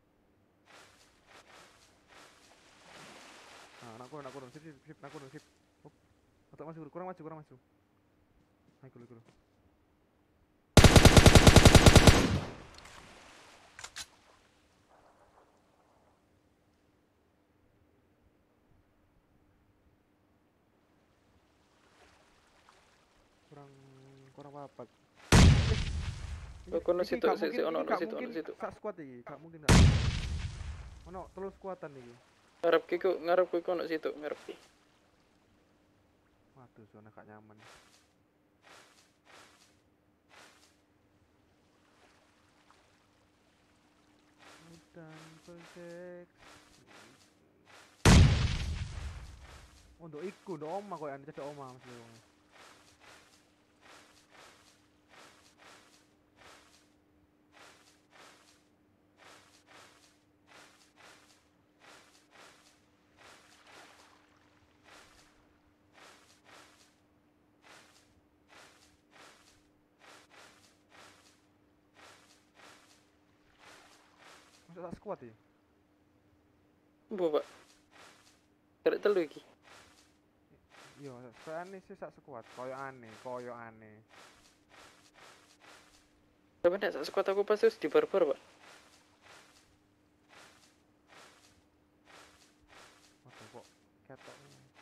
Nah, nak kurang, nak kurang, sip, sip, sip, nak kurang, sip. Hop. Untuk maju, kurang maju, kurang maju. Naik dulu, dulu. Kurang, kurang apa? Oh, kono situ, situ, ono, ono situ, ono situ. Sak squad iki, gak mungkin gak. Ono terus squadan iki. Ngarep kiku, ngarep kiku ono situ, ngarep ki. Waduh, zona gak nyaman. Dan project. Oh, ndok iku, ndok oma koyo ane cedek oma mesti wong. Masuk tak squad ya? Mbok, Pak. Karek telu iki. Iya, koyo aneh sih sak squad, koyo aneh, koyo aneh. Tapi nek sak squad aku pasti harus dibarbar, Pak. Waduh kok ketok.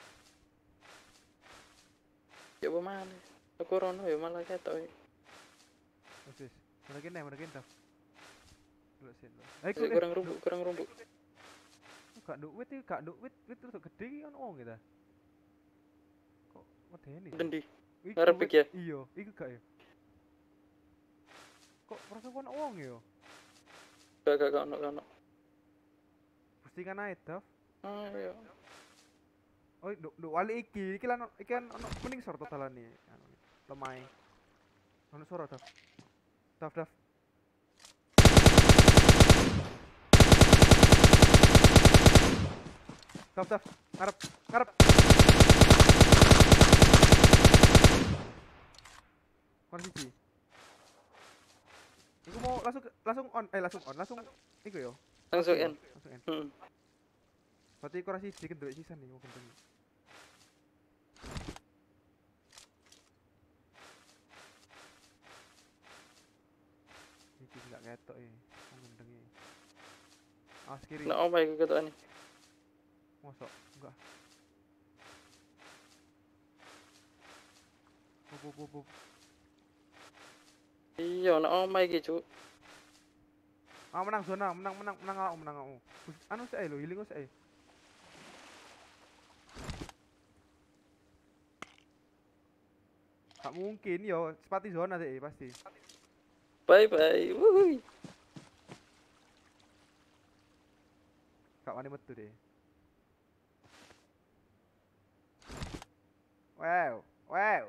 Ya apa mana? Aku rono ya malah ketok. Wis wis, mana kene, mana kene. Lho sih lho. Eh, kurang rumpuk, kurang rumpuk. Gak nduk wit iki, gak nduk wit, wit terus gede iki ono wong kita. Kok medeni? Dendi. Iku Ngarep wit- iki ya? Iya, iku gak ya? Kok rasa ono wong ya? Gak, gak, gak ono, gak ono. Postingan ae, Dav. Ah, iya. Oh, nduk nduk wali iki, iki lan iki kan ono mending sor totalan nih. Anu, lemai. Ono soro, Dav. Dav, Dav. Dav, Dav. Ngarep, ngarep. Kondisi. Iku mau langsung langsung on, eh langsung on, langsung iku yo. Langsung in. Langsung in. Hmm. Berarti kurang sih dikit duit sisan nih mau kenteng. Iki enggak ketok ya, mau kenteng ya. Awas kiri. Nak omah iki ketokane. Mosok enggak. Bub bub bub, bub. Iya, nak omah iki, Cuk. Ah menang zona, menang menang menang aku, menang aku. Bus- Anu sih lho, healing sih. Gak mungkin yo, sepati zona deh pasti. Bye bye. Wuhui. Gak wani metu deh. Wow, wow.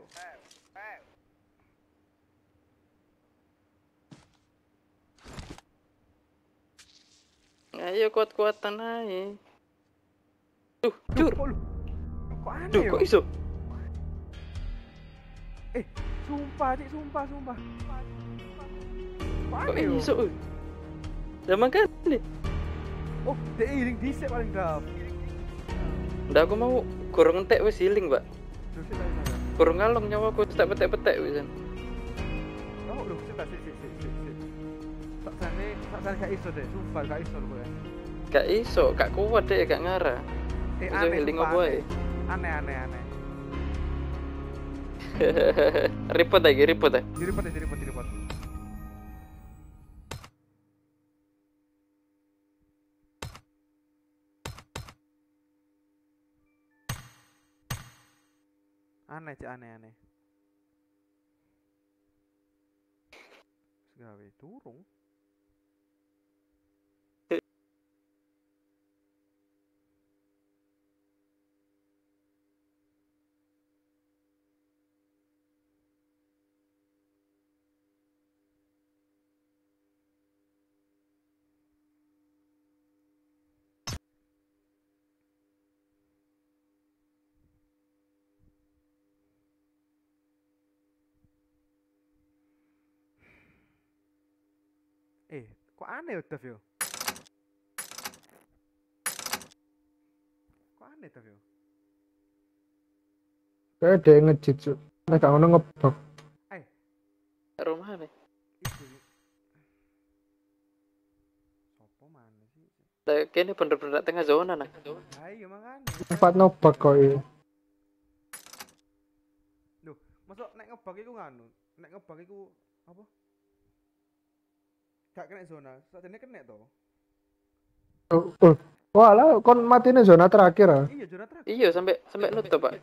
Ayo kuat-kuatan ae. Duh, jur. Kok lu? Kok aneh Duh, yo? kok iso? Eh, sumpah, Cik, sumpah, sumpah. Kok Aneh yo. iso? Uy? Zaman kan nih. Oh, dek healing dhisik paling dap. Ndak aku mau gorong entek wis healing, Pak. Duh, sik tak sana. Gorong ngalong nyawaku tak petek-petek wisan. Oh, duh, sik tak sik sik sik sik. sik. Tak sane, tak sane gak iso deh, sumpah gak iso lho ya. Gak iso, gak kuat deh, gak ngarah. Eh, Iso aneh healing sumpah, apa aneh. Aneh aneh aneh. Repot lagi, repot ya. Direpot ya, direpot, direpot. Aneh cik, aneh aneh. Segawe turung. Eh, kok aneh ya Dev yo? Kok aneh Dev yo? Kayak dia ngejit cuk. Nek gak ngono ngebug. Eh, Rumah nih. itu nih. Sopo mana sih? Kayaknya bener-bener tengah zona nah. Ayo makanya. Tempat ngebug kok iki. Duh, masuk nek ngebug iku nganu. Nek ngebug iku apa? Gak kena zona, sakjane kena to. Oh, oh. Walah, kon matine zona terakhir ah. Iya, zona terakhir. Iya sampai sampai nutup, Pak.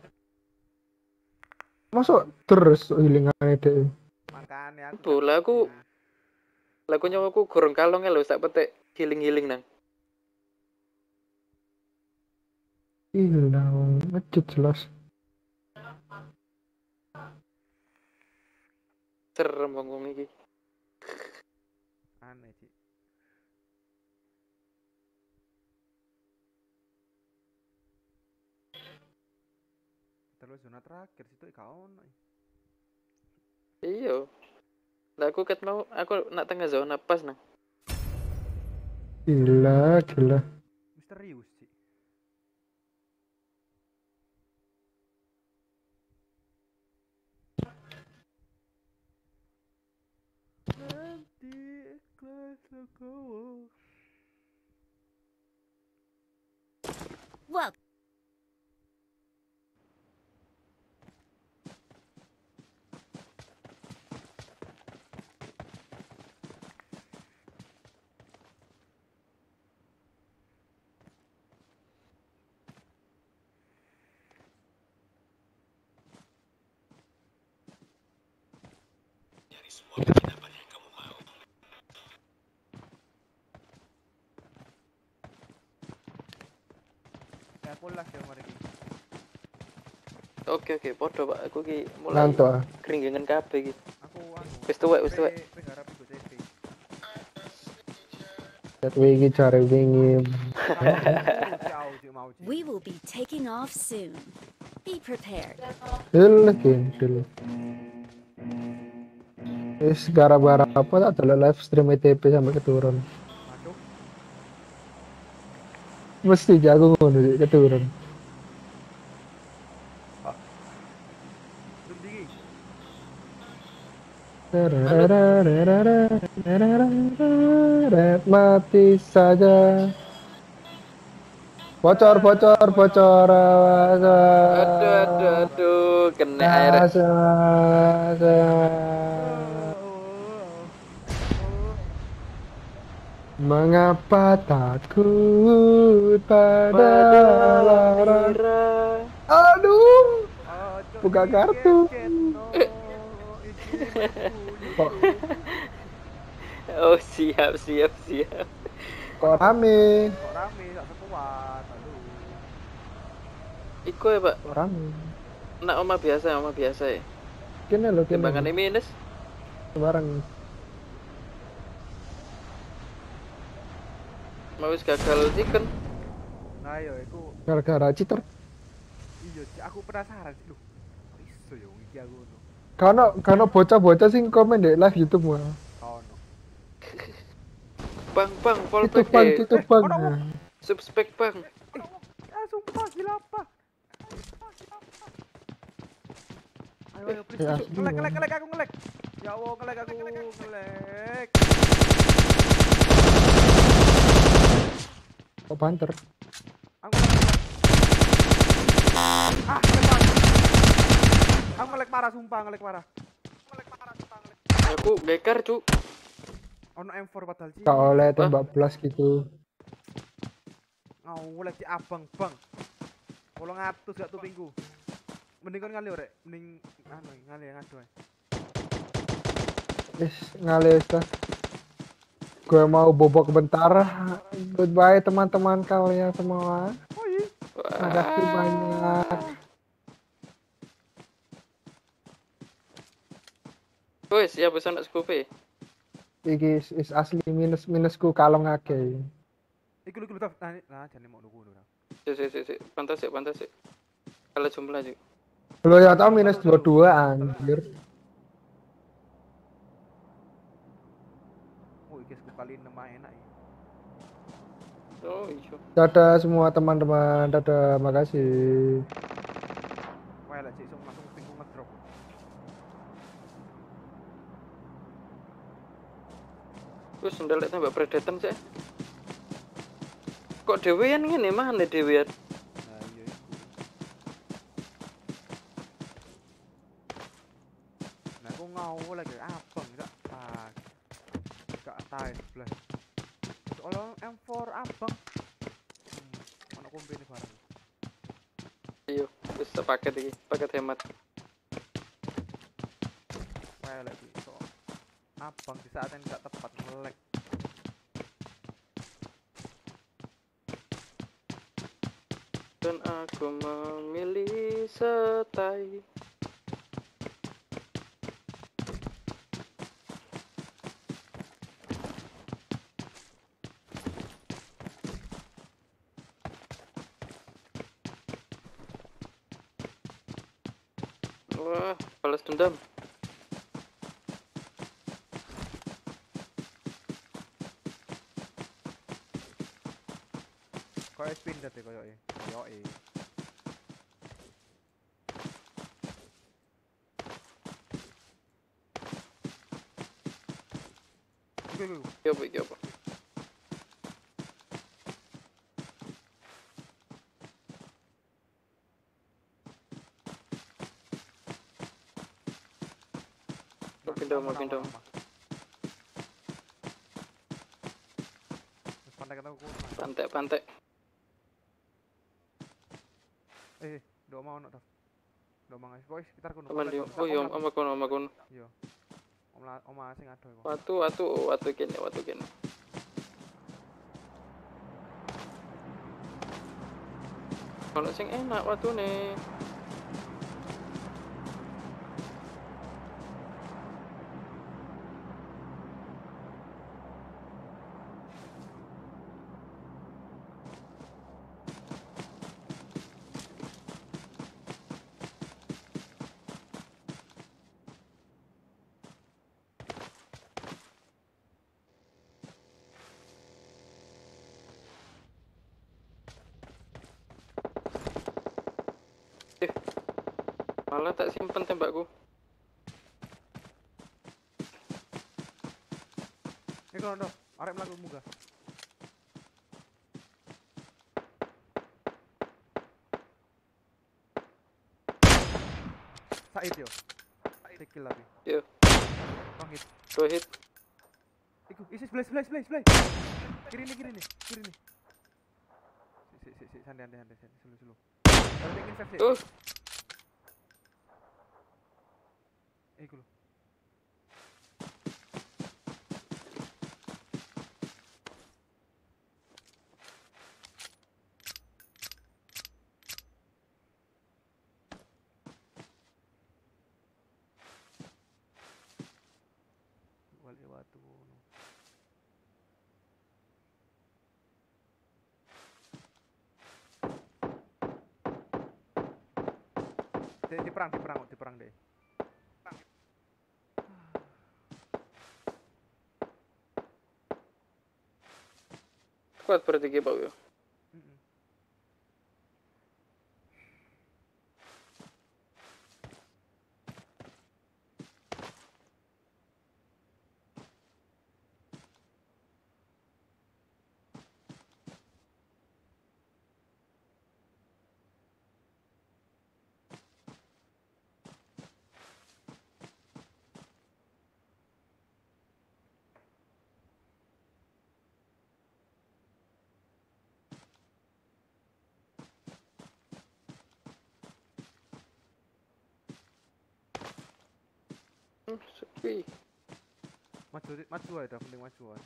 Masuk terus healingane dhek. Makanya aku. Bola aku lagu nyawaku gorong kalong ya lho sak petek healing-healing nang. Hilang, ngejit jelas. Serem ngomong iki. Aneh sih. Terus zona terakhir situ gak ono. Iya. Lah aku ket mau aku nak tengah zona pas nang. Gila, gila. Misterius sih. Nanti ikhlas legowo. Well, Ya aku las ya mari iki. Oke oke, podo Pak. Aku ki mulai Ngantuk ah. keringgengan kabeh iki. Aku anu. Wis tuwek, wis tuwek. Wis garap iku C V. Ket wingi cari wingi. Jauh sih mau sih. we will be taking off soon. Be prepared. Hil kintil. Wis gara-gara apa tak delok live stream E T P sampai keturun. Masuk. Mesti jago ngono sih keturun. Belum tinggi. Mati saja. Bocor, bocor, bocor. Aduh aduh aduh, kena air. Mengapa takut pada larang? Aduh, buka kartu. Kok, Oh siap siap siap. kok rame? Kok rame gak sekuat. Aduh. Iku ya Pak. Kok rame? Nak oma biasa, oma biasa ya. Kene lho, kene. Timbangannya minus. Sembarang. Mau wis gagal chicken. Nah yo iku Gara-gara cheater. iya Cik, aku penasaran sih lho. Kok iso yo iki aku ngono. Karena karena bocah-bocah sing komen di live YouTube mah. Ono. bang bang Itu fallback bang, eh. itu bang. Ono wong. Subspek bang. Ah, sumpah gila apa? Ayo ayo please, Ya, please. asli, Ngelek Bang. ngelek ngelek aku ngelek. Ya Allah, ngelek aku ngelek. Kok banter? Aku ngelek. Ah, ngelek parah. Aku ngelek parah sumpah, ngelek parah. Ngelek parah sumpah, ngelek. Aku geker cuk. Ono M four padahal sih. Gak oleh Wah. tembak blast gitu. Ngawulek si abang, Bang. Tolong atus gak tupingku. Mending kon ngali rek, mending anu ngali ngadu ae. Wis ngalis dah. Gue mau bobok bentar. Goodbye teman-teman kalian semua. Oh iya. Makasih banyak. Wes, ya bisa nak scope. Iki is, is asli minus minusku kalau ngake. Iku iku taf. Nah, nah jane mau nunggu dulu. Si si si si, pantas sih, pantas sih. Kalau jumlah juga. Lo ya tau minus dua puluh dua anjir. Oh, iki ku kali enam enak ya. Oh iya. Dadah semua teman-teman. Dadah, makasih. Wah, lek sik langsung pingku ngedrop. Terus ndalek tambah predator sih. Kok dewean ngene mana dewean? Nah, iya iku. Nah, aku ngawul lagi abang gak ah. Gak tahu sebelah. Soalnya M four abang. Hmm, ono kombe ini barang. Iya, wis paket iki, paket hemat. Wah, lagi so abang di saat yang gak tepat ngelek. Dan aku memilih setai. Wah, balas dendam. Koyo spin date koyo e. Koyo e. Iku iku. Yo, Bu, yo, Bu. Mau pindah, mau pindah. Pantai kata aku. Pantai-pantai. Eh, do mau ono, Daf. Do mangan boys, sekitar kono. Aman dia. Oh iya, om aku, om aku. Iya. Om la, om sing ado iku. Watu, watu, watu kene, watu kene. Kalau sing enak watune. Eh, malah tak simpen tembakku. Eh kono, Daf. Arek mlaku munggah. Said yo. Tekil lagi. Yo, Bang hit. go hit. Iku, isi sebelah sebelah sebelah sebelah. Kiri nih, kiri nih, kiri nih. Si si si santai santai santai santai selu selu. Kalau pengen save. Uh, Iku lho. Wali watu. Di, di perang, di perang, di perang deh. Kuat berarti ki Pak yo. Mm-mm. Hmm, sepi. Maju, maju aja, penting maju aja.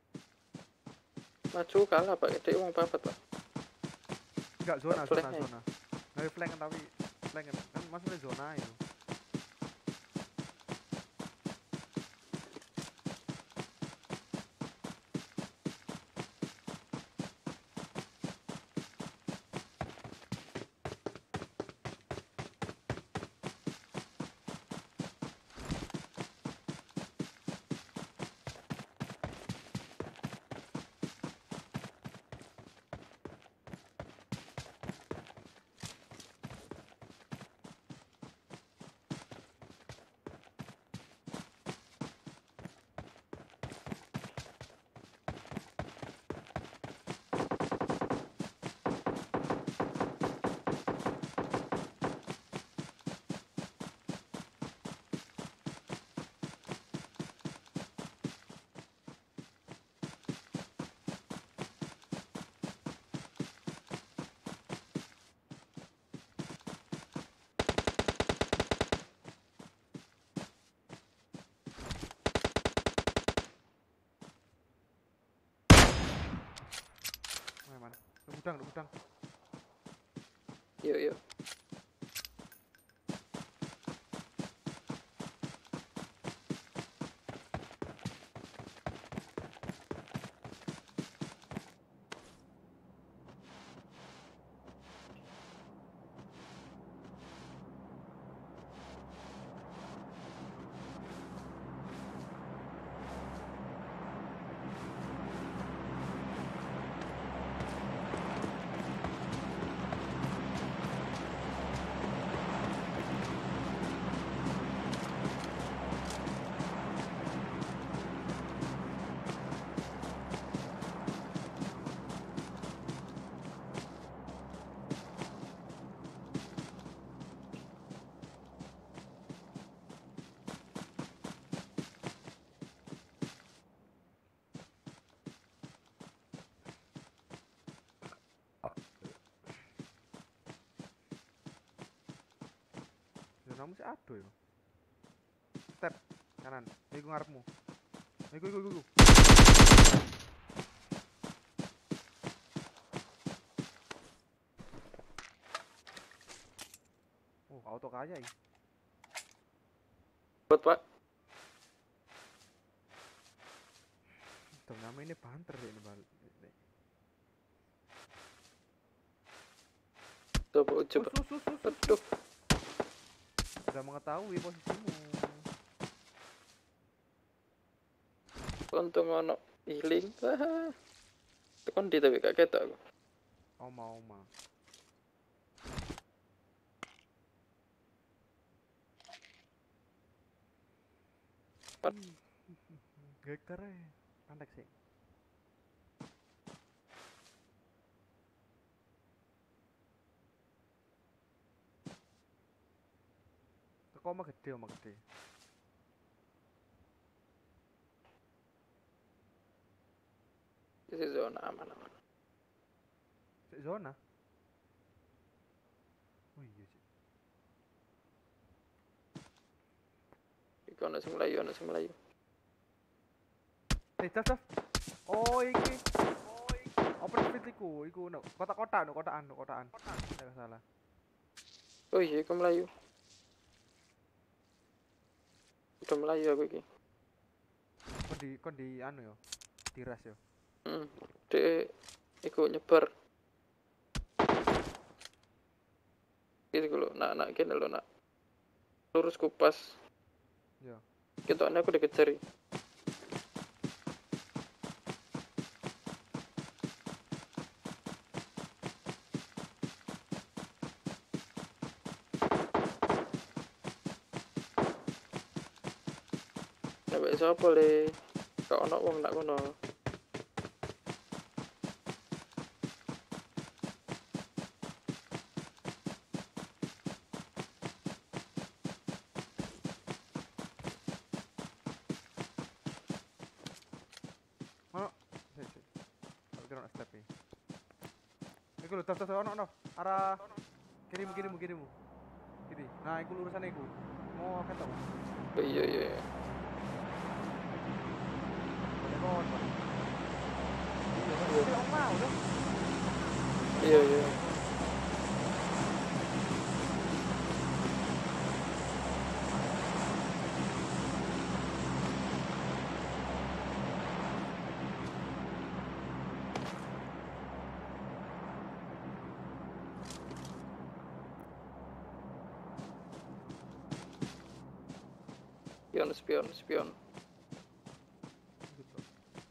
Maju kalah Pak, itu wong papat Pak. Enggak zona, Tak zona, flank, zona. Nggak flank kan tapi flank kan, kan maksudnya zona itu. Mana mana? Ada gudang, ada gudang. Yuk yuk. Zona masih ada ya. Step kanan. Iku ngarepmu. Iku iku iku. iku. Oh, auto kaya ini. Buat Pak. Tuh nama ini banter ya ini bal. Coba coba. Sus, sus, sus, sus. Aduh. Sudah mengetahui posisimu. Untung ono healing. Wah. Tekan di tapi gak ketok aku. Oma oma. Pat. Geker ya. Pandek sih. Teko omah gede, omah gede. Ini zona aman aman. Sik zona. Oh iya sih. Iku ono sing melayu, ono sing melayu. Eh, Daf, Daf. Oh, iki. Oh, iki. Open speed iku, iku no. Kotak-kotak no, kotakan, no, kotakan. Enggak salah. Oh iya, iku melayu. Udah melayu aku iki. Kon di kon di anu yo. Tiras yo. Hmm. Dek iku nyebar. Gitu lho, nak nak kene lho nak. Lurus kupas. Yo. Ketoknya aku dikejar. Nek sapa le? Kok ono wong nak kono. Ono. Sik sik. Kalau kira ono step iki. Iku lho, tos tos ono ono. Arah kirimu kirimu kirimu. Kiri. Nah, iku lurusan iku. Mau ketok. Oh, iya iya. iya. Boleh kon. Iya, kan kira omah udah. Iya iya. Spion, spion, spion. Gitu.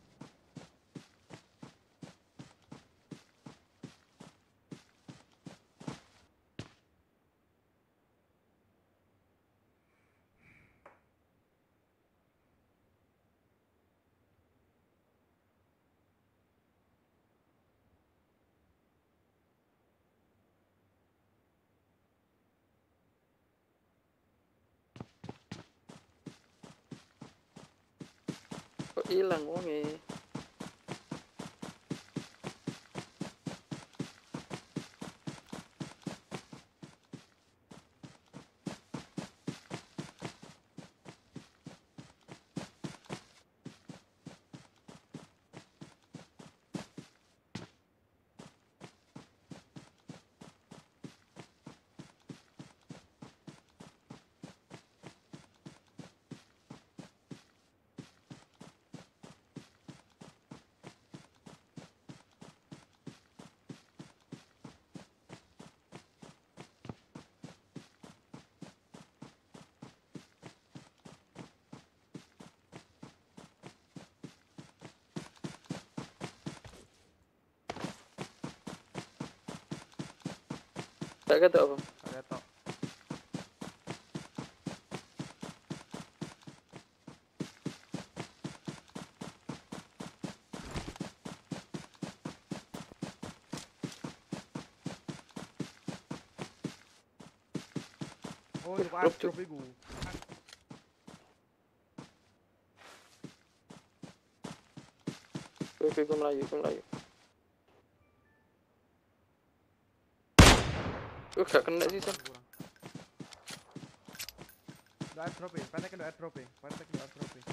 Kok hilang wonge? Tak kata apa? Ada tok. Oh, itu Drop, drop iku. Oke, gue melayu, gue melayu. Gue gak kena sih, Son. Kurang. Udah airdrop ya, pendeknya udah airdrop ya, pendeknya udah airdrop ya.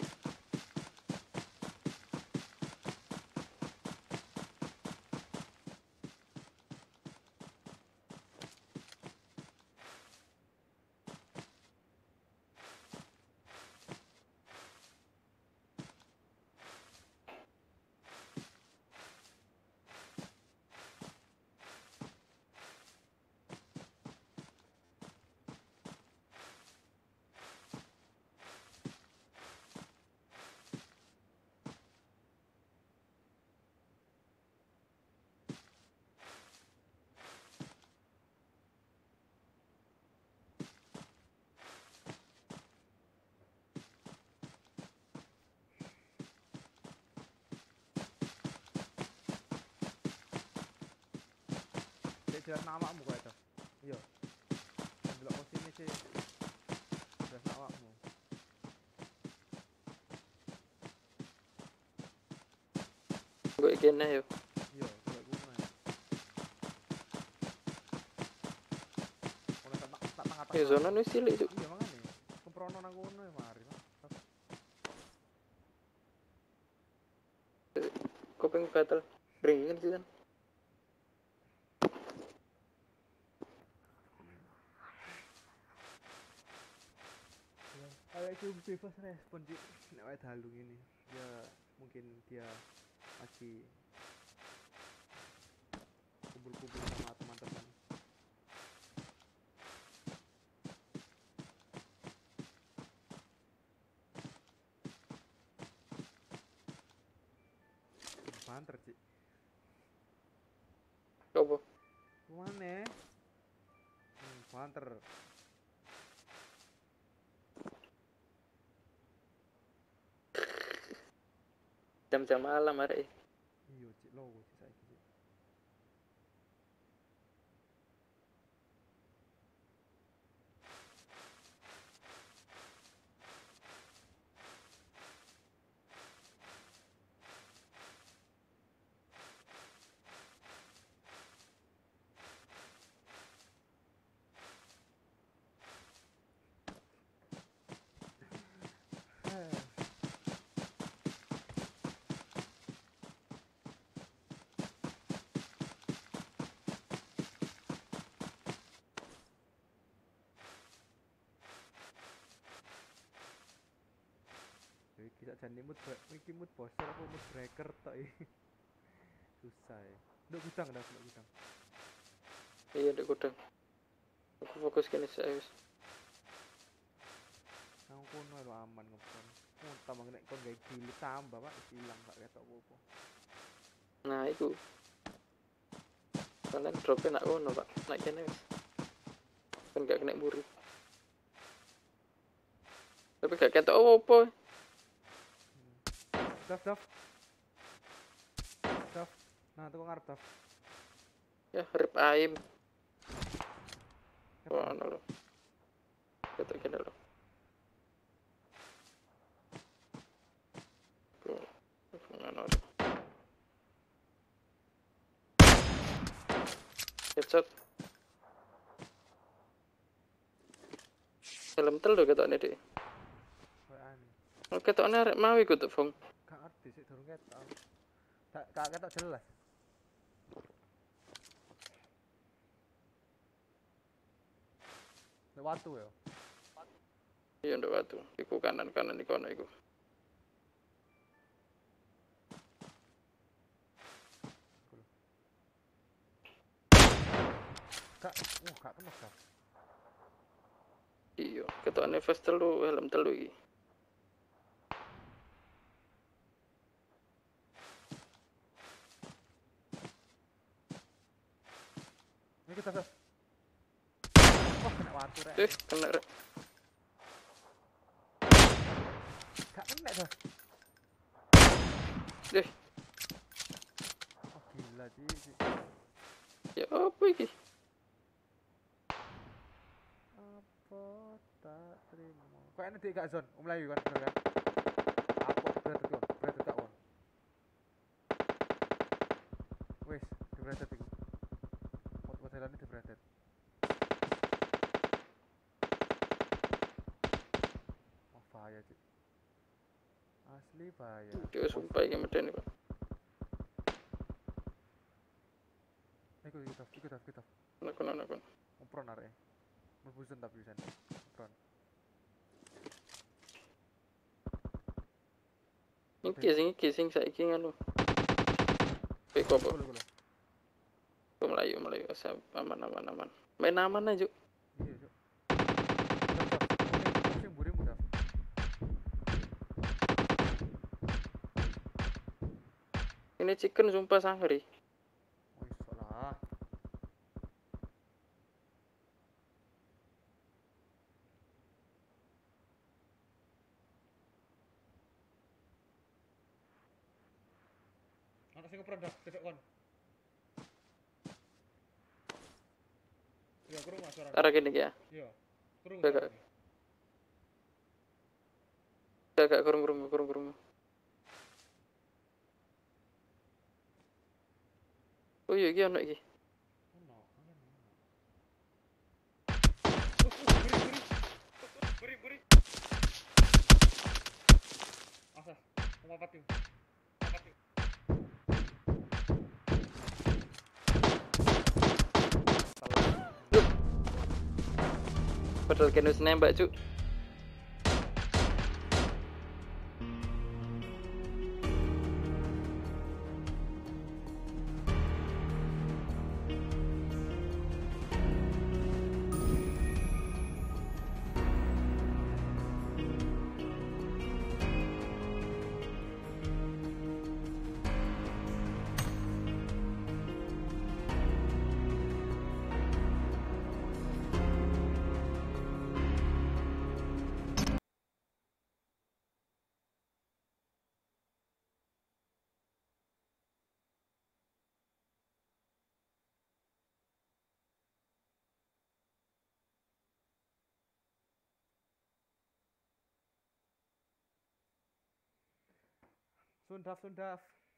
Cek jelas namamu kok itu. Iya. Delok posisi sih. Jelas namamu. Gue kena yo. Iya, delok guna. Ora tak tak tak tengah-tengah. Ya zona nu cilik itu. Iya makane. Keprono nang kono ya mari, Mas. Kopeng battle. Ringan sih kan. Kayak itu bebas respon sih. Nek wae dalu ini. Ya mungkin dia lagi kumpul-kumpul sama teman-teman. Banter sih. Apa? Mana? Hmm, banter. Jam-jam malam hari. Iya, cik lowo cik saiki cik. Iki sakjane mood bre- iki mood poster apa mood breaker tok iki. Susah ya. Nduk gudang dah, nduk gudang. Iya dek gudang. Aku fokus kini saya wis. Nang kono lho aman ngepon. Oh, tambah nek kon gawe gili tambah Pak, wis ilang gak ketok apa-apa. Nah itu. Kalian dropnya nak kono pak, nak kene wis. Kan gak kena buri. Tapi gak ketok apa-apa. Daf, daf. Daf. Nah, tuh ngarep daf. Ya rip aim. Wah no lo. Ketok kene lo. Mana lo? Headshot. Helm telu ketokne dik. Koyoane. Oh ketokne arek mau iku tuh, Fong. Gak ngerti sih durung ketok. Gak gak ketok jelas. Nek watu ya. Iya nduk watu. Iku kanan-kanan iku ana iku. Gak, wah gak kena gak. Iya, ketokne vest telu, helm telu iki. Ini kita daf. Wah, kena watu rek. Eh, kena rek. Gak kena daf. Deh, Oh gila sih. sih. ya apa iki? Apa tak terima. Kok enak di gak zone, Om Melayu kan bener kan? Apa berat itu, berat gak on. Wes, di berat itu. Pot-pot jalan di berat. Oh bahaya sih. Asli bahaya. Yo sumpah iki medeni, Pak. Ikut ikut ikut ikut ikut. Nakon nakon. Ompron arek. Merbusan tapi bisa. Ompron. Iki sing iki sing saiki ngono. Beko apa? Gula gula. Aku Melayu Melayu asal aman aman aman. Main aman aja. Iya, Cuk. Daf, daf. Sing burimu daf. Ini chicken sumpah sangri. Oh, iso lah. Anak sing ngepron daf, cedek kon. Iya, kurung mas suara. Arah gini ya. Iya. Kurung. Gak, gak. Gak gak kurung kurung kurung kurung. Oh iya iki ono iki. Ono, ono, ono. Uh, uh, buri, buri. Buri, buri. Asa, mau apa tuh? Apa tuh? Padahal kena nembak cuk. Sundaf, Sundaf.